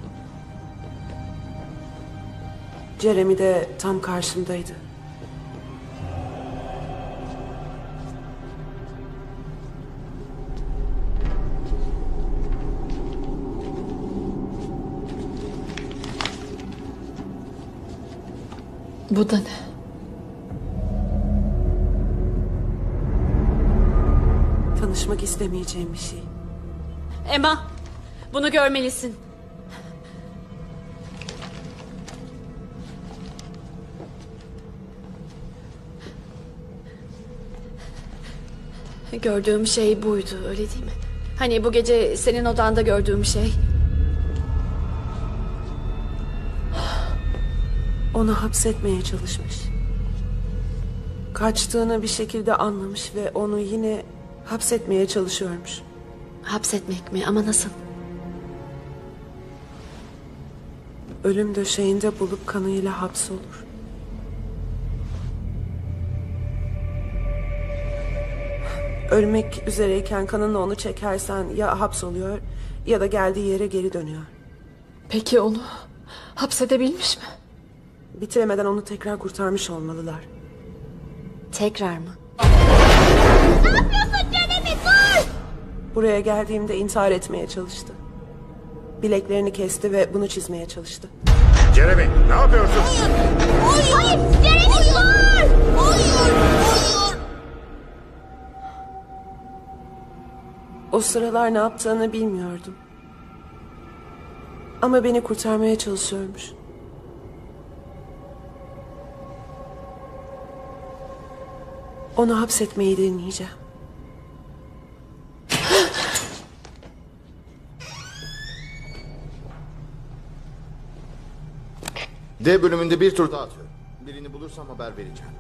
Jeremy de tam karşımdaydı. Bu da ne? Tanışmak istemeyeceğim bir şey. Emma, bunu görmelisin. Gördüğüm şey buydu, öyle değil mi? Hani bu gece senin odanda gördüğüm şey. Onu hapsetmeye çalışmış. Kaçtığını bir şekilde anlamış ve onu yine hapsetmeye çalışıyormuş. Hapsetmek mi? Ama nasıl? Ölüm döşeğinde bulup kanıyla hapsolur. Ölmek üzereyken kanınla onu çekersen ya hapsoluyor ya da geldiği yere geri dönüyor. Peki onu hapsedebilmiş mi? Bitiremeden onu tekrar kurtarmış olmalılar. Tekrar mı? Ne yapıyorsun Jeremy? Dur! Buraya geldiğimde intihar etmeye çalıştı. Bileklerini kesti ve bunu çizmeye çalıştı. Jeremy, ne yapıyorsun? Hayır! Hayır! Jeremy dur! Hayır! Hayır! O sıralar ne yaptığını bilmiyordum. Ama beni kurtarmaya çalışıyormuş. Onu hapsetmeyi deneyeceğim. D bölümünde bir tur daha atıyorum. Birini bulursam haber vereceğim.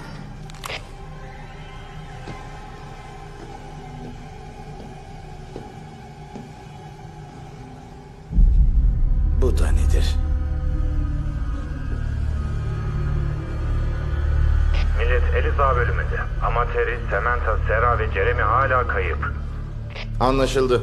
Bu da nedir? Millet Eliza bölümünde. Ama Terry, Samantha, Sarah ve Jeremy hala kayıp. Anlaşıldı.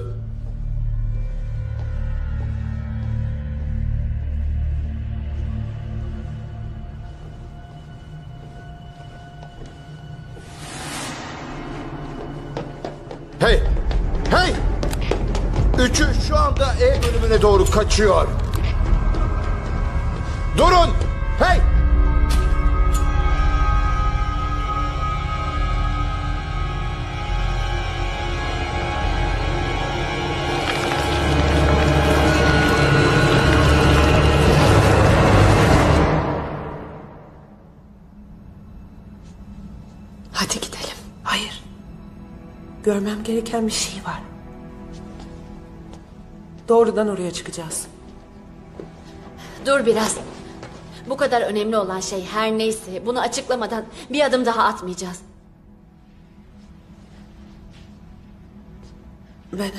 Hey! Hey! Üçü şu anda E bölümüne doğru kaçıyor. Durun! Hey! Görmem gereken bir şey var. Doğrudan oraya çıkacağız. Dur biraz. Bu kadar önemli olan şey her neyse bunu açıklamadan bir adım daha atmayacağız. Ben...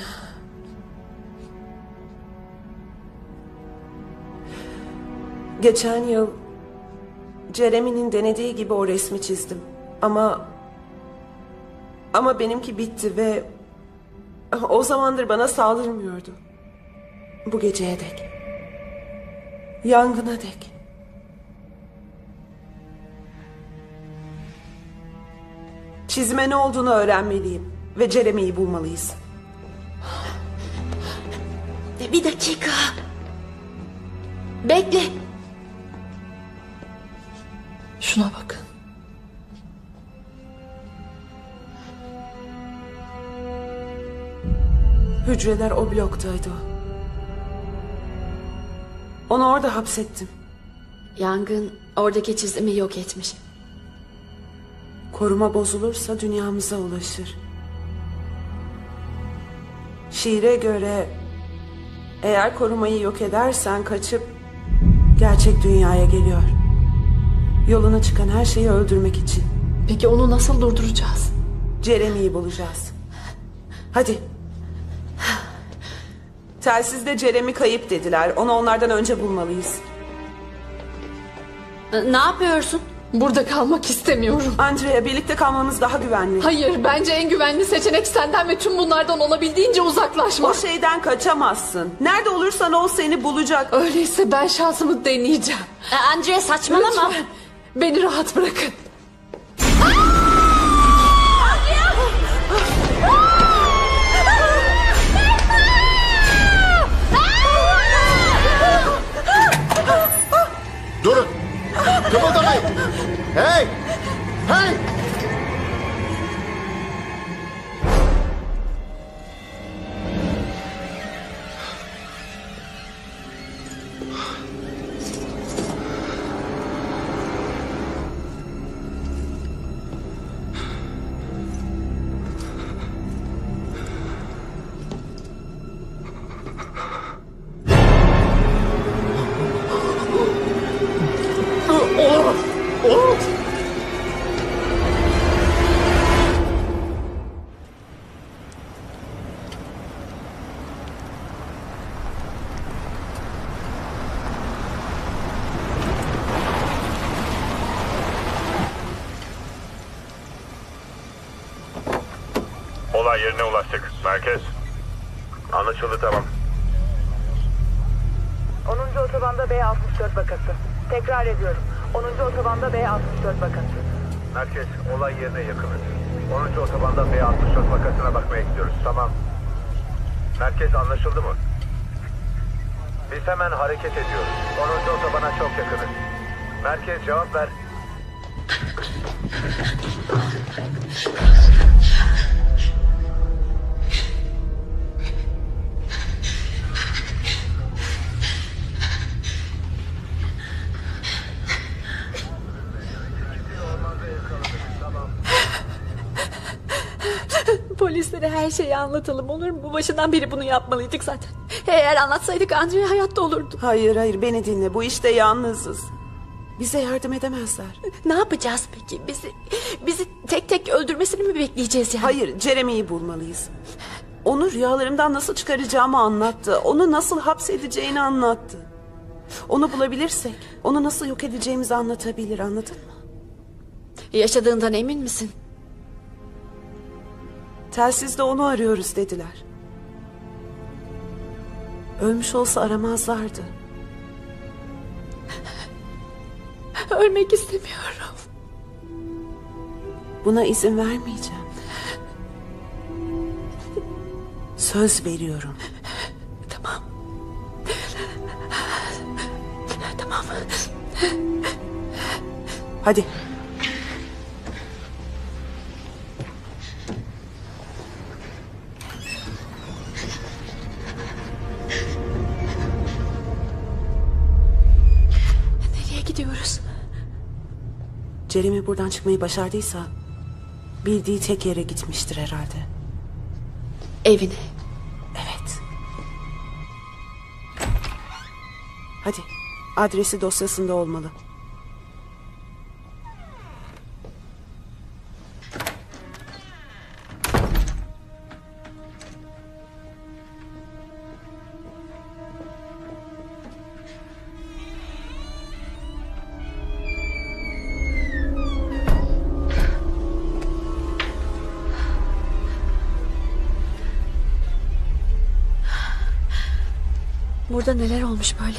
Geçen yıl Jeremy'nin denediği gibi o resmi çizdim. Ama ama benimki bitti ve o zamandır bana saldırmıyordu. Bu geceye dek. Yangına dek. Çizime ne olduğunu öğrenmeliyim ve Jeremy'yi bulmalıyız. Bir dakika. Bekle. Şuna bakın. Hücreler o bloktaydı. Onu orada hapsettim. Yangın oradaki çizimi yok etmiş. Koruma bozulursa dünyamıza ulaşır. Şiire göre eğer korumayı yok edersen kaçıp gerçek dünyaya geliyor. Yoluna çıkan her şeyi öldürmek için. Peki onu nasıl durduracağız? Jeremy'yi bulacağız. Hadi. Telsizde Jeremy kayıp dediler. Onu onlardan önce bulmalıyız. Ne yapıyorsun? Burada kalmak istemiyorum. Andrea, birlikte kalmamız daha güvenli. Hayır, bence en güvenli seçenek senden ve tüm bunlardan olabildiğince uzaklaşmak. O şeyden kaçamazsın. Nerede olursan ol seni bulacak. Öyleyse ben şansımı deneyeceğim. E, Andrea saçmalama. Lütfen beni rahat bırakın. Durun. Kımıldamayın. Hey. Hey. Olay yerine ulaştık. Merkez. Anlaşıldı, tamam. onuncu otobanda B altmış dört vakası. Tekrar ediyorum. onuncu otobanda B altmış dört vakası. Merkez, olay yerine yakınız. onuncu otobanda B altmış dört vakasına bakmaya gidiyoruz, tamam. Merkez, anlaşıldı mı? Biz hemen hareket ediyoruz. onuncu otobana çok yakınız. Merkez, cevap ver. Polislere her şeyi anlatalım, olur mu? Bu başından beri bunu yapmalıydık zaten. Eğer anlatsaydık Andrea hayatta olurdu. Hayır hayır, beni dinle. Bu işte yalnızız. Bize yardım edemezler. Ne yapacağız peki? Bizi bizi tek tek öldürmesini mi bekleyeceğiz yani? Hayır, Jeremy'yi bulmalıyız. Onu rüyalarımdan nasıl çıkaracağımı anlattı. Onu nasıl hapsedeceğini anlattı. Onu bulabilirsek onu nasıl yok edeceğimizi anlatabilir, anladın mı? Yaşadığından emin misin? Telsizde onu arıyoruz dediler. Ölmüş olsa aramazlardı. Ölmek istemiyorum. Buna izin vermeyeceğim. Söz veriyorum. Tamam. Tamam. Hadi. Nereye gidiyoruz? Jeremy buradan çıkmayı başardıysa bildiği tek yere gitmiştir herhalde. Evine. Evet. Hadi. Adresi dosyasında olmalı. Burada neler olmuş böyle?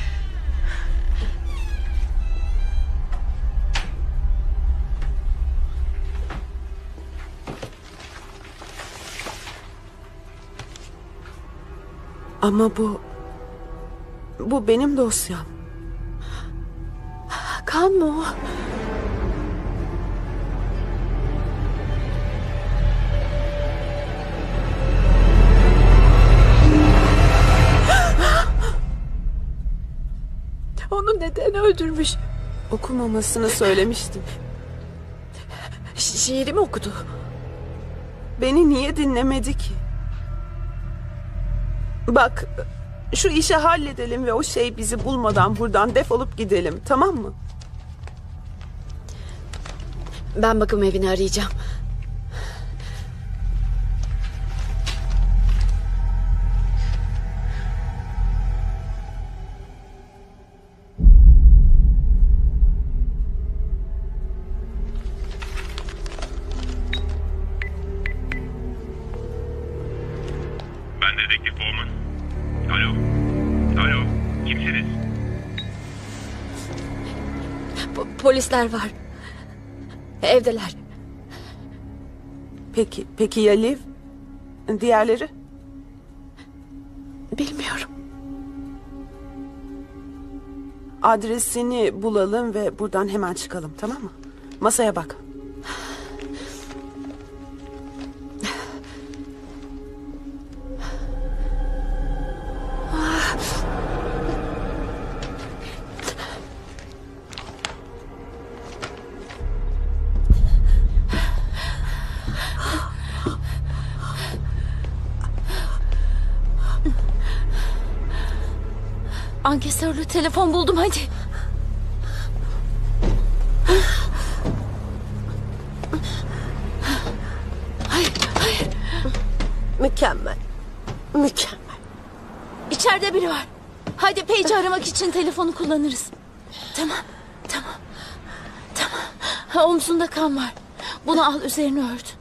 Ama bu... Bu benim dosyam. Kan mı o? Onu neden öldürmüş? Okumamasını söylemiştim. Şi- şiirimi okudu. Beni niye dinlemedi ki? Bak, şu işi halledelim ve o şey bizi bulmadan buradan defolup gidelim, tamam mı? Ben bakım evini arayacağım. Ben dedektif Bowman. Alo. Alo. Kimsiniz? Po- polisler var. Evdeler. Peki, peki ya Liv? Diğerleri? Bilmiyorum. Adresini bulalım ve buradan hemen çıkalım, tamam mı? Masaya bak. Ankesörlü telefon buldum, hadi. Hayır, hayır. Mükemmel. Mükemmel. İçeride biri var. Hadi Page'i aramak için telefonu kullanırız. Tamam, tamam. Tamam. Ha, omzunda kan var. Bunu al, üzerini ört.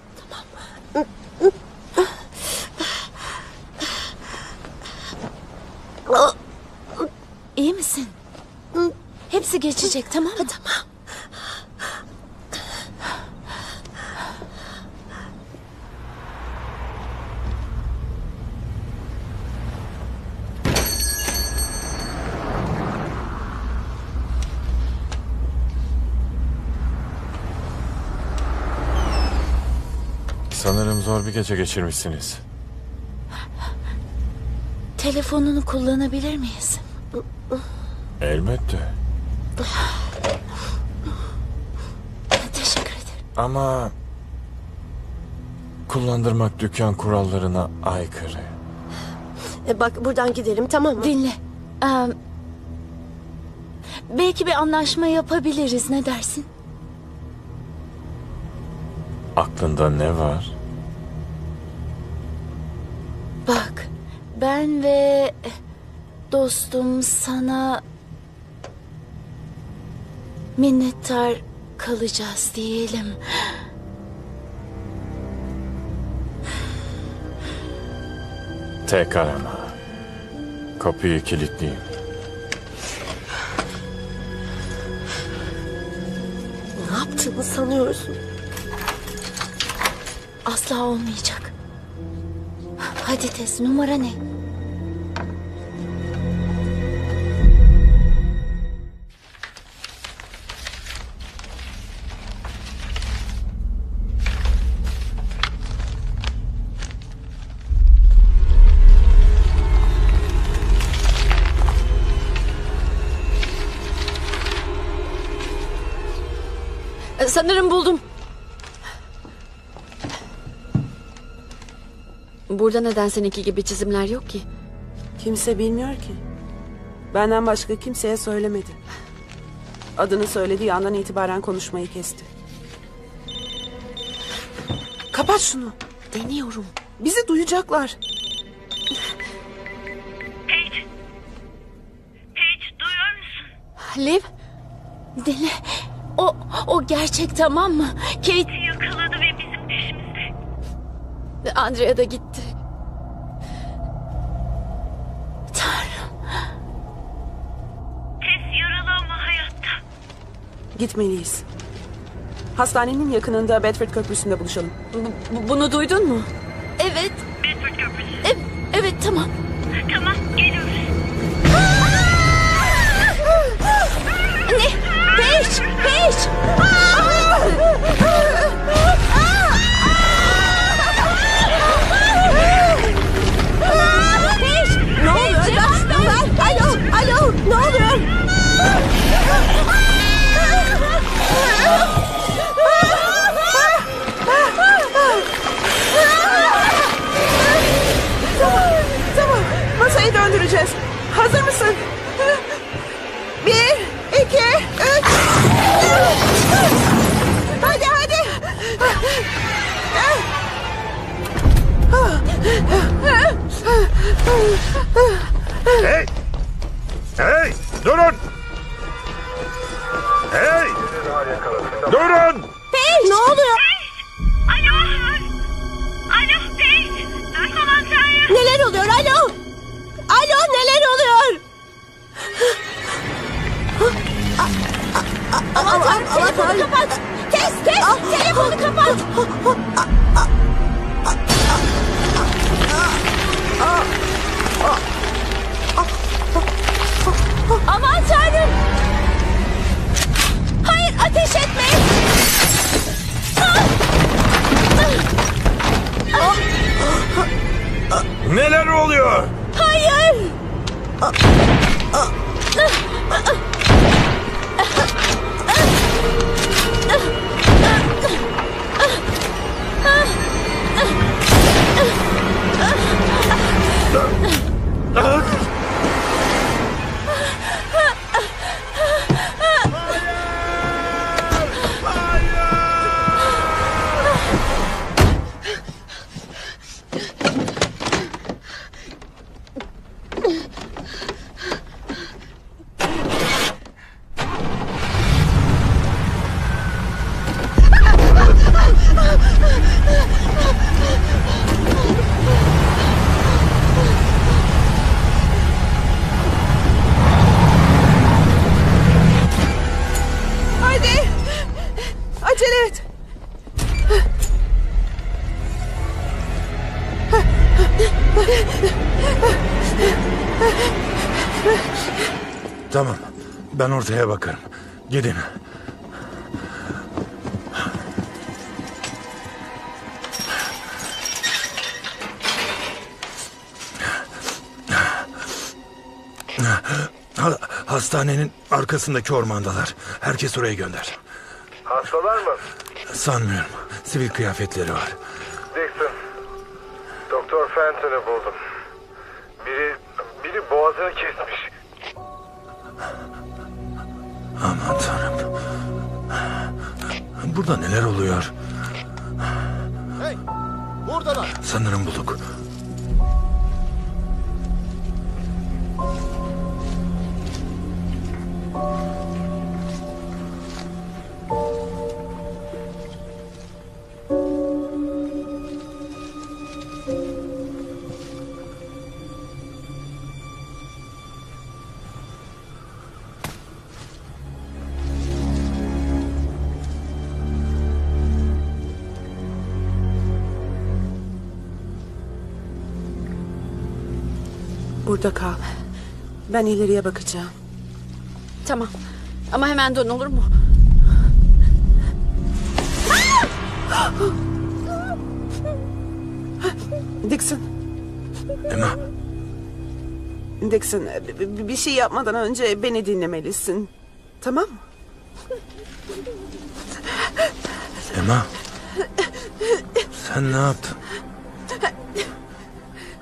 İyi misin? Hepsi geçecek, tamam mı? Tamam. Sanırım zor bir gece geçirmişsiniz. Telefonunu kullanabilir miyiz? Elbette. Teşekkür ederim. Ama kullandırmak dükkan kurallarına aykırı. E bak buradan gidelim, tamam mı? Dinle. Ee, belki bir anlaşma yapabiliriz, ne dersin? Aklında ne var? Bak, ben ve dostum sana minnettar kalacağız diyelim. Tek arama. Kapıyı kilitleyeyim. Ne yaptığını sanıyorsun? Asla olmayacak. Hadi Tess, numara ne? Sanırım buldum. Burada neden seninki gibi çizimler yok ki? Kimse bilmiyor ki. Benden başka kimseye söylemedi. Adını söylediği andan itibaren konuşmayı kesti. Kapat şunu. Deniyorum. Bizi duyacaklar. Paige. Paige duyuyor musun? Liv. Dinle. O, o gerçek, tamam mı? Kate yakaladı ve bizim peşimizde. Andrea da gitti. Tanrım. Tess yaralı ama hayatta. Gitmeliyiz. Hastanenin yakınında Bedford Köprüsü'nde buluşalım. Bu- bunu duydun mu? Evet. Bedford Köprüsü. Evet, evet tamam. Tamam geliyoruz. Ne? Paige! Paige! Ne oluyor? Ben, ben, alo, alo, ne oluyor? Tamam, tamam. Masayı döndüreceğiz. Hazır mısın? Bir, iki, üç. Hadi, hadi. Hey! Hey! Durun! Hey! Durun! Paige! Ne oluyor? Alo! Alo Paige! Aman Tanrım! Neler oluyor? Alo! Alo, neler oluyor? Aman Tanrım, telefonu kapat. Tess, Tess, telefonu kapat. Aman Tanrım. Hayır, ateş etmeyin. Neler oluyor? Hayır. Hadi. Acele et. Tamam. Ben ortaya bakarım. Gidin. Ha- hastanenin arkasındaki ormandalar. Herkes oraya gönder. Hastalar mı? Sanmıyorum. Sivil kıyafetleri var. Dixon. Doktor Fenton'ı buldum. Biri, biri boğazını kesmiş. Aman Tanrım. Burada neler oluyor? Hey! Buradalar. Sanırım bulduk. Burada kal. Ben ileriye bakacağım. Tamam. Ama hemen dön, olur mu? Dixon. Emma. Dixon, b- b- bir şey yapmadan önce beni dinlemelisin. Tamam mı? Emma. Sen ne yaptın?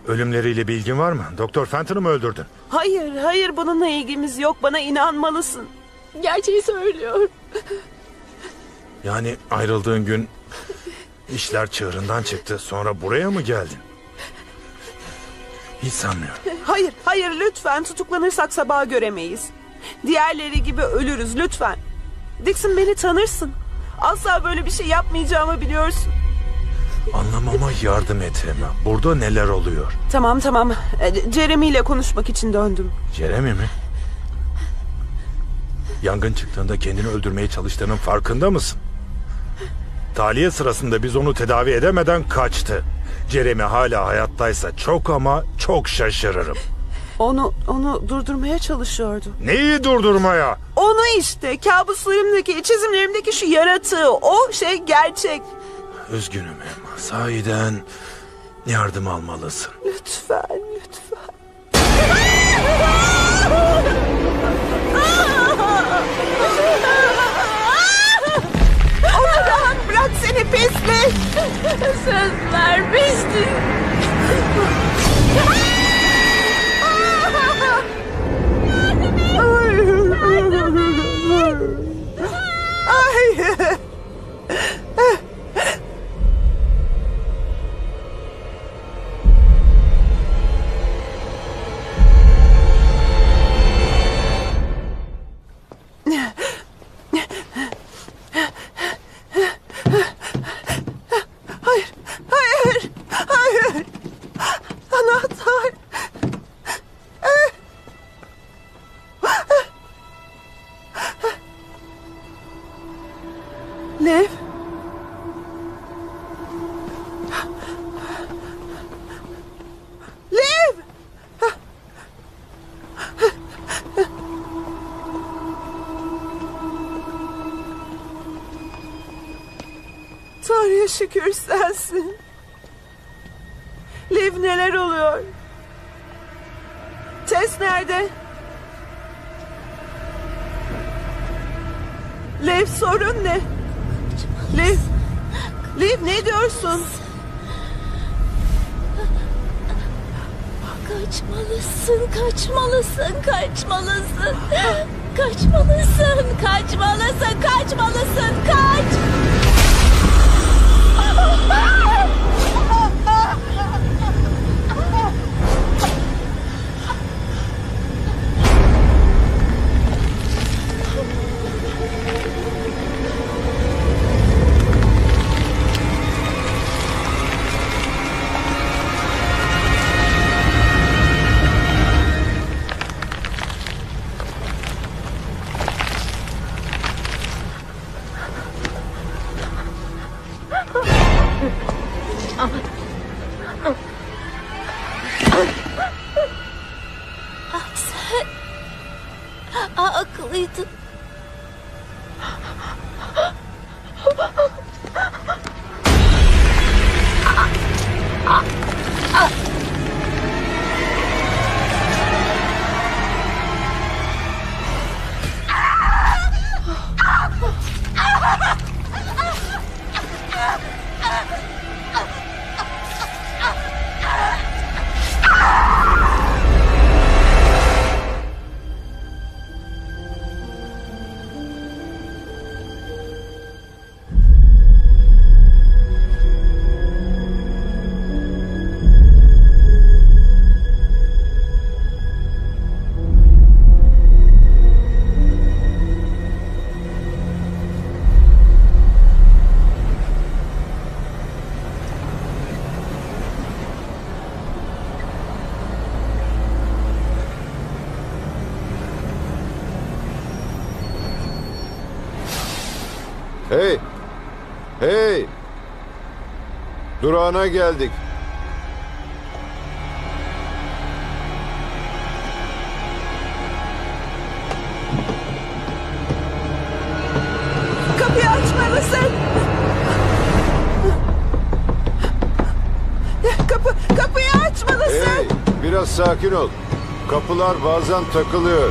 Ölümleriyle bir ilgin var mı? Doktor Fenton'ı mı öldürdün? Hayır, hayır bununla ilgimiz yok. Bana inanmalısın. Gerçeği söylüyor. Yani ayrıldığın gün işler çığırından çıktı. Sonra buraya mı geldin? Hiç sanmıyorum. Hayır, hayır lütfen. Tutuklanırsak sabaha göremeyiz. Diğerleri gibi ölürüz lütfen. Dixon beni tanırsın. Asla böyle bir şey yapmayacağımı biliyorsun. Anlamama yardım et Emma. Burada neler oluyor? Tamam tamam. E, Jeremy ile konuşmak için döndüm. Jeremy mi? Yangın çıktığında kendini öldürmeye çalıştığının farkında mısın? Tahliye sırasında biz onu tedavi edemeden kaçtı. Jeremy hala hayattaysa çok ama çok şaşırırım. Onu onu durdurmaya çalışıyordu. Neyi durdurmaya? Onu işte. Kabuslarımdaki, çizimlerimdeki şu yaratığı. O şey gerçek. Üzgünüm Emma. Sahiden yardım almalısın. Lütfen, lütfen. Onu rahat bırak seni pislik. Söz vermiştin. Hayır. Hayır, hayır, hayır. Anahtar. Lev. Lev. Tanrı'ya şükür sensin. Lev neler oluyor? Tess nerede? Lev sorun ne? Lev, Lev ne diyorsun? Kaçmalısın, kaçmalısın, kaçmalısın. Kaçmalısın, kaçmalısın, kaçmalısın, kaç. Ah sen... Ah, akıllıydın. Hey! Hey! Durağına geldik. Kapıyı açmalısın. Kapı, kapıyı açmalısın. Hey! Biraz sakin ol. Kapılar bazen takılıyor.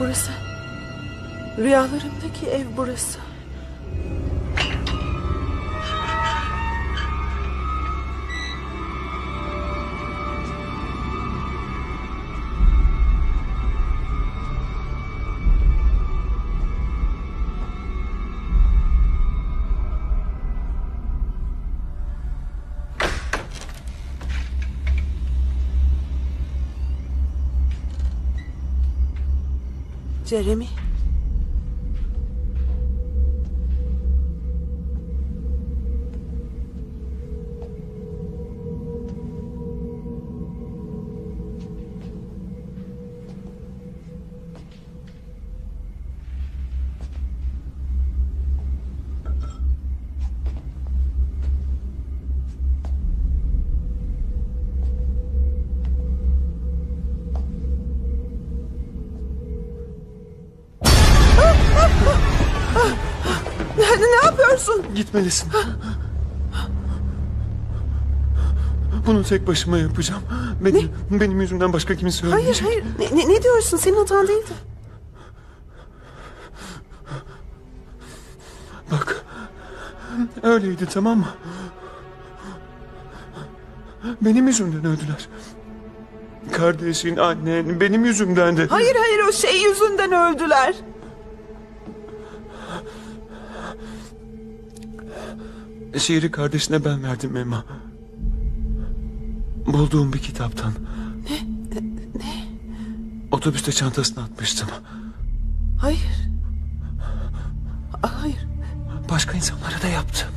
burası. Rüyalarımdaki ev burası. Jeremy. Ne yapıyorsun? Gitmelisin. Bunu tek başıma yapacağım. Benim, benim yüzümden başka kimse ölmeyecek. Hayır hayır. Ne, ne diyorsun? Senin hatan değildi. Bak. Öyleydi, tamam mı? Benim yüzümden öldüler. Kardeşin, annen benim yüzümdendi. Hayır hayır, o şey yüzünden öldüler. Şiiri kardeşine ben verdim Emma. Bulduğum bir kitaptan. Ne? Ne? Otobüste çantasına atmıştım. Hayır. Hayır. Başka insanlara da yaptım.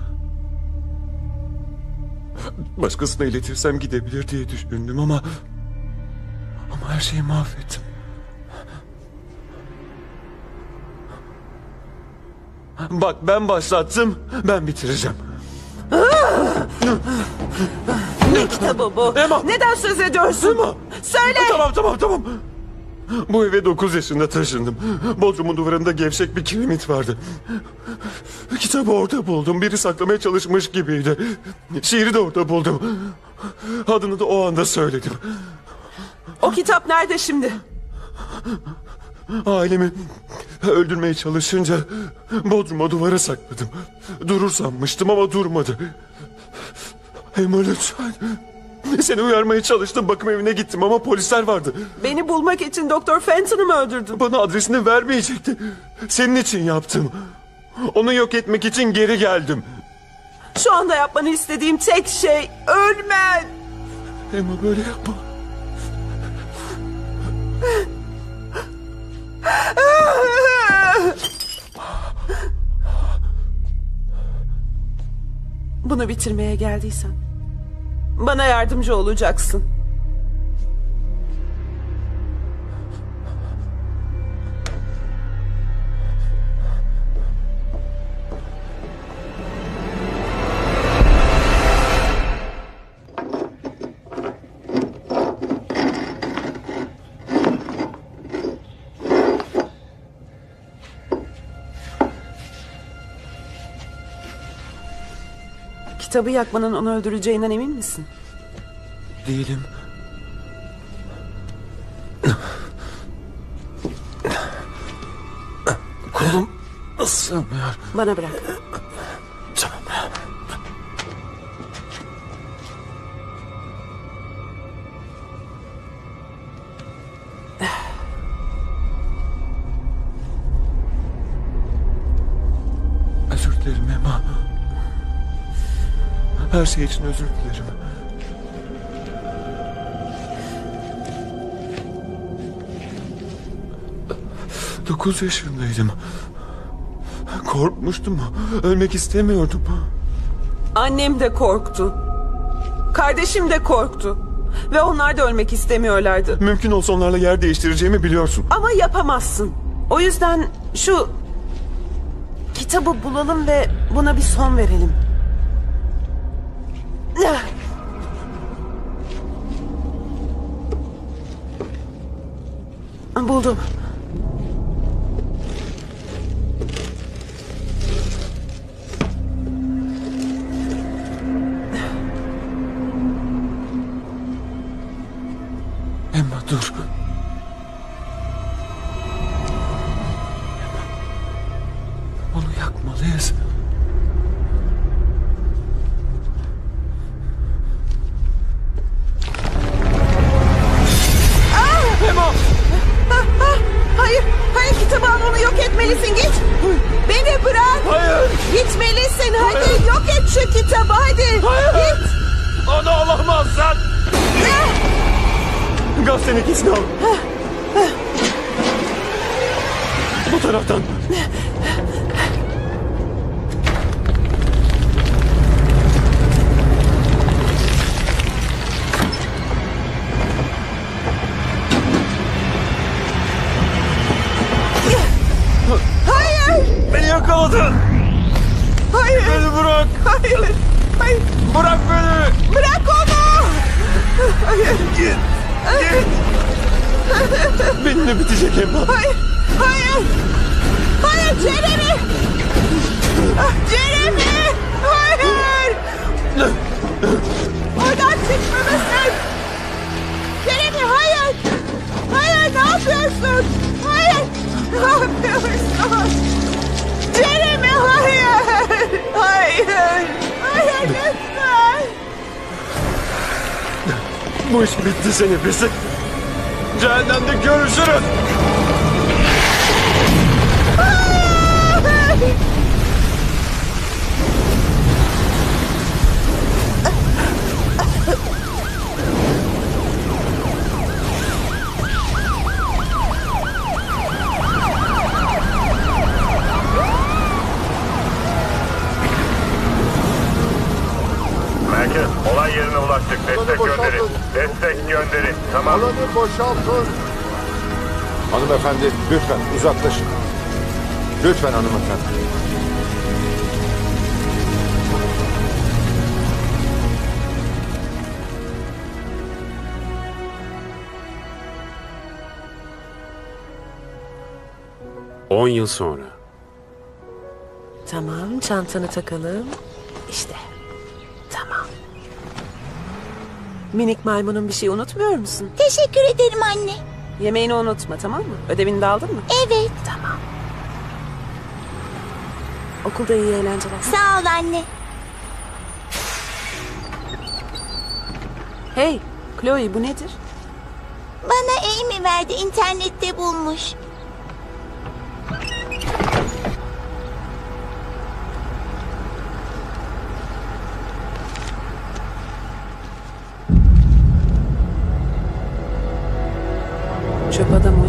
Başkasına iletirsem gidebilir diye düşündüm ama... Ama her şeyi mahvettim. Bak, ben başlattım, ben bitireceğim. Ne kitabı bu? Emma! Neden söz ediyorsun? Emma! Söyle! Tamam tamam tamam. Bu eve dokuz yaşında taşındım. Bodrumun duvarında gevşek bir kiremit vardı. Kitabı orada buldum. Biri saklamaya çalışmış gibiydi. Şiiri de orada buldum. Adını da o anda söyledim. O kitap nerede şimdi? Ailemi öldürmeye çalışınca Bodrum'a duvara sakladım. Durur sanmıştım ama durmadı. Emma lütfen. Seni uyarmaya çalıştım, bakım evine gittim ama polisler vardı. Beni bulmak için Doktor Fenton'ı mı öldürdün? Bana adresini vermeyecekti. Senin için yaptım. Onu yok etmek için geri geldim. Şu anda yapmanı istediğim tek şey ölmen. Emma, böyle yapma. Bunu bitirmeye geldiysen bana yardımcı olacaksın. Kitabı yakmanın onu öldüreceğinden emin misin? Değilim. Kolum ısınmıyor. Bana bırak. Tamam. Özür dilerim Emma. Her şey için özür dilerim. Dokuz yaşındaydım. Korkmuştum. Ölmek istemiyordum. Annem de korktu. Kardeşim de korktu. Ve onlar da ölmek istemiyorlardı. Mümkün olsa onlarla yer değiştireceğimi biliyorsun. Ama yapamazsın. O yüzden şu kitabı bulalım ve buna bir son verelim. Buldum. Emma dur. Liz. Emma! Hayır, hayır kitabı al, onu yok etmelisin, git. Beni bırak. Hayır. Gitmelisin, hadi Hayır. yok et şu kitabı, hadi. Hayır. Git. Onu alamazsın. Gazetenin ikisini al. Bu taraftan. Hayır. Beni yakaladın. Hayır. Beni bırak. Hayır. Hayır. Bırak beni. Bırak onu. Hayır. Git. Git. Benimle bitecek Emma. Hayır. Hayır. Hayır Jeremy. Ah, Jeremy. Hayır. Oradan çıkmalısın. Jeremy hayır. Hayır ne yapıyorsun? Hayır. Ne yapıyorsun? Jeremy hayır. Hayır. Hayır lütfen. Bu iş bitti seni pisi. Cehennemde görüşürüz. Merkez, olay yerine ulaştık. Destek gönderin. Destek gönderin. Tamam. Alanı boşaltın. Hanımefendi lütfen uzaklaşın. Lütfen hanımefendi. On yıl sonra. Tamam, çantanı takalım. İşte. Tamam. Minik maymunun bir şey unutmuyor musun? Teşekkür ederim anne. Yemeğini unutma, tamam mı? Ödevini de aldın mı? Evet. Tamam. Okulda iyi eğlenceler. Sağ ol anne. Hey, Chloe bu nedir? Bana Amy verdi, internette bulmuş. Çöp adam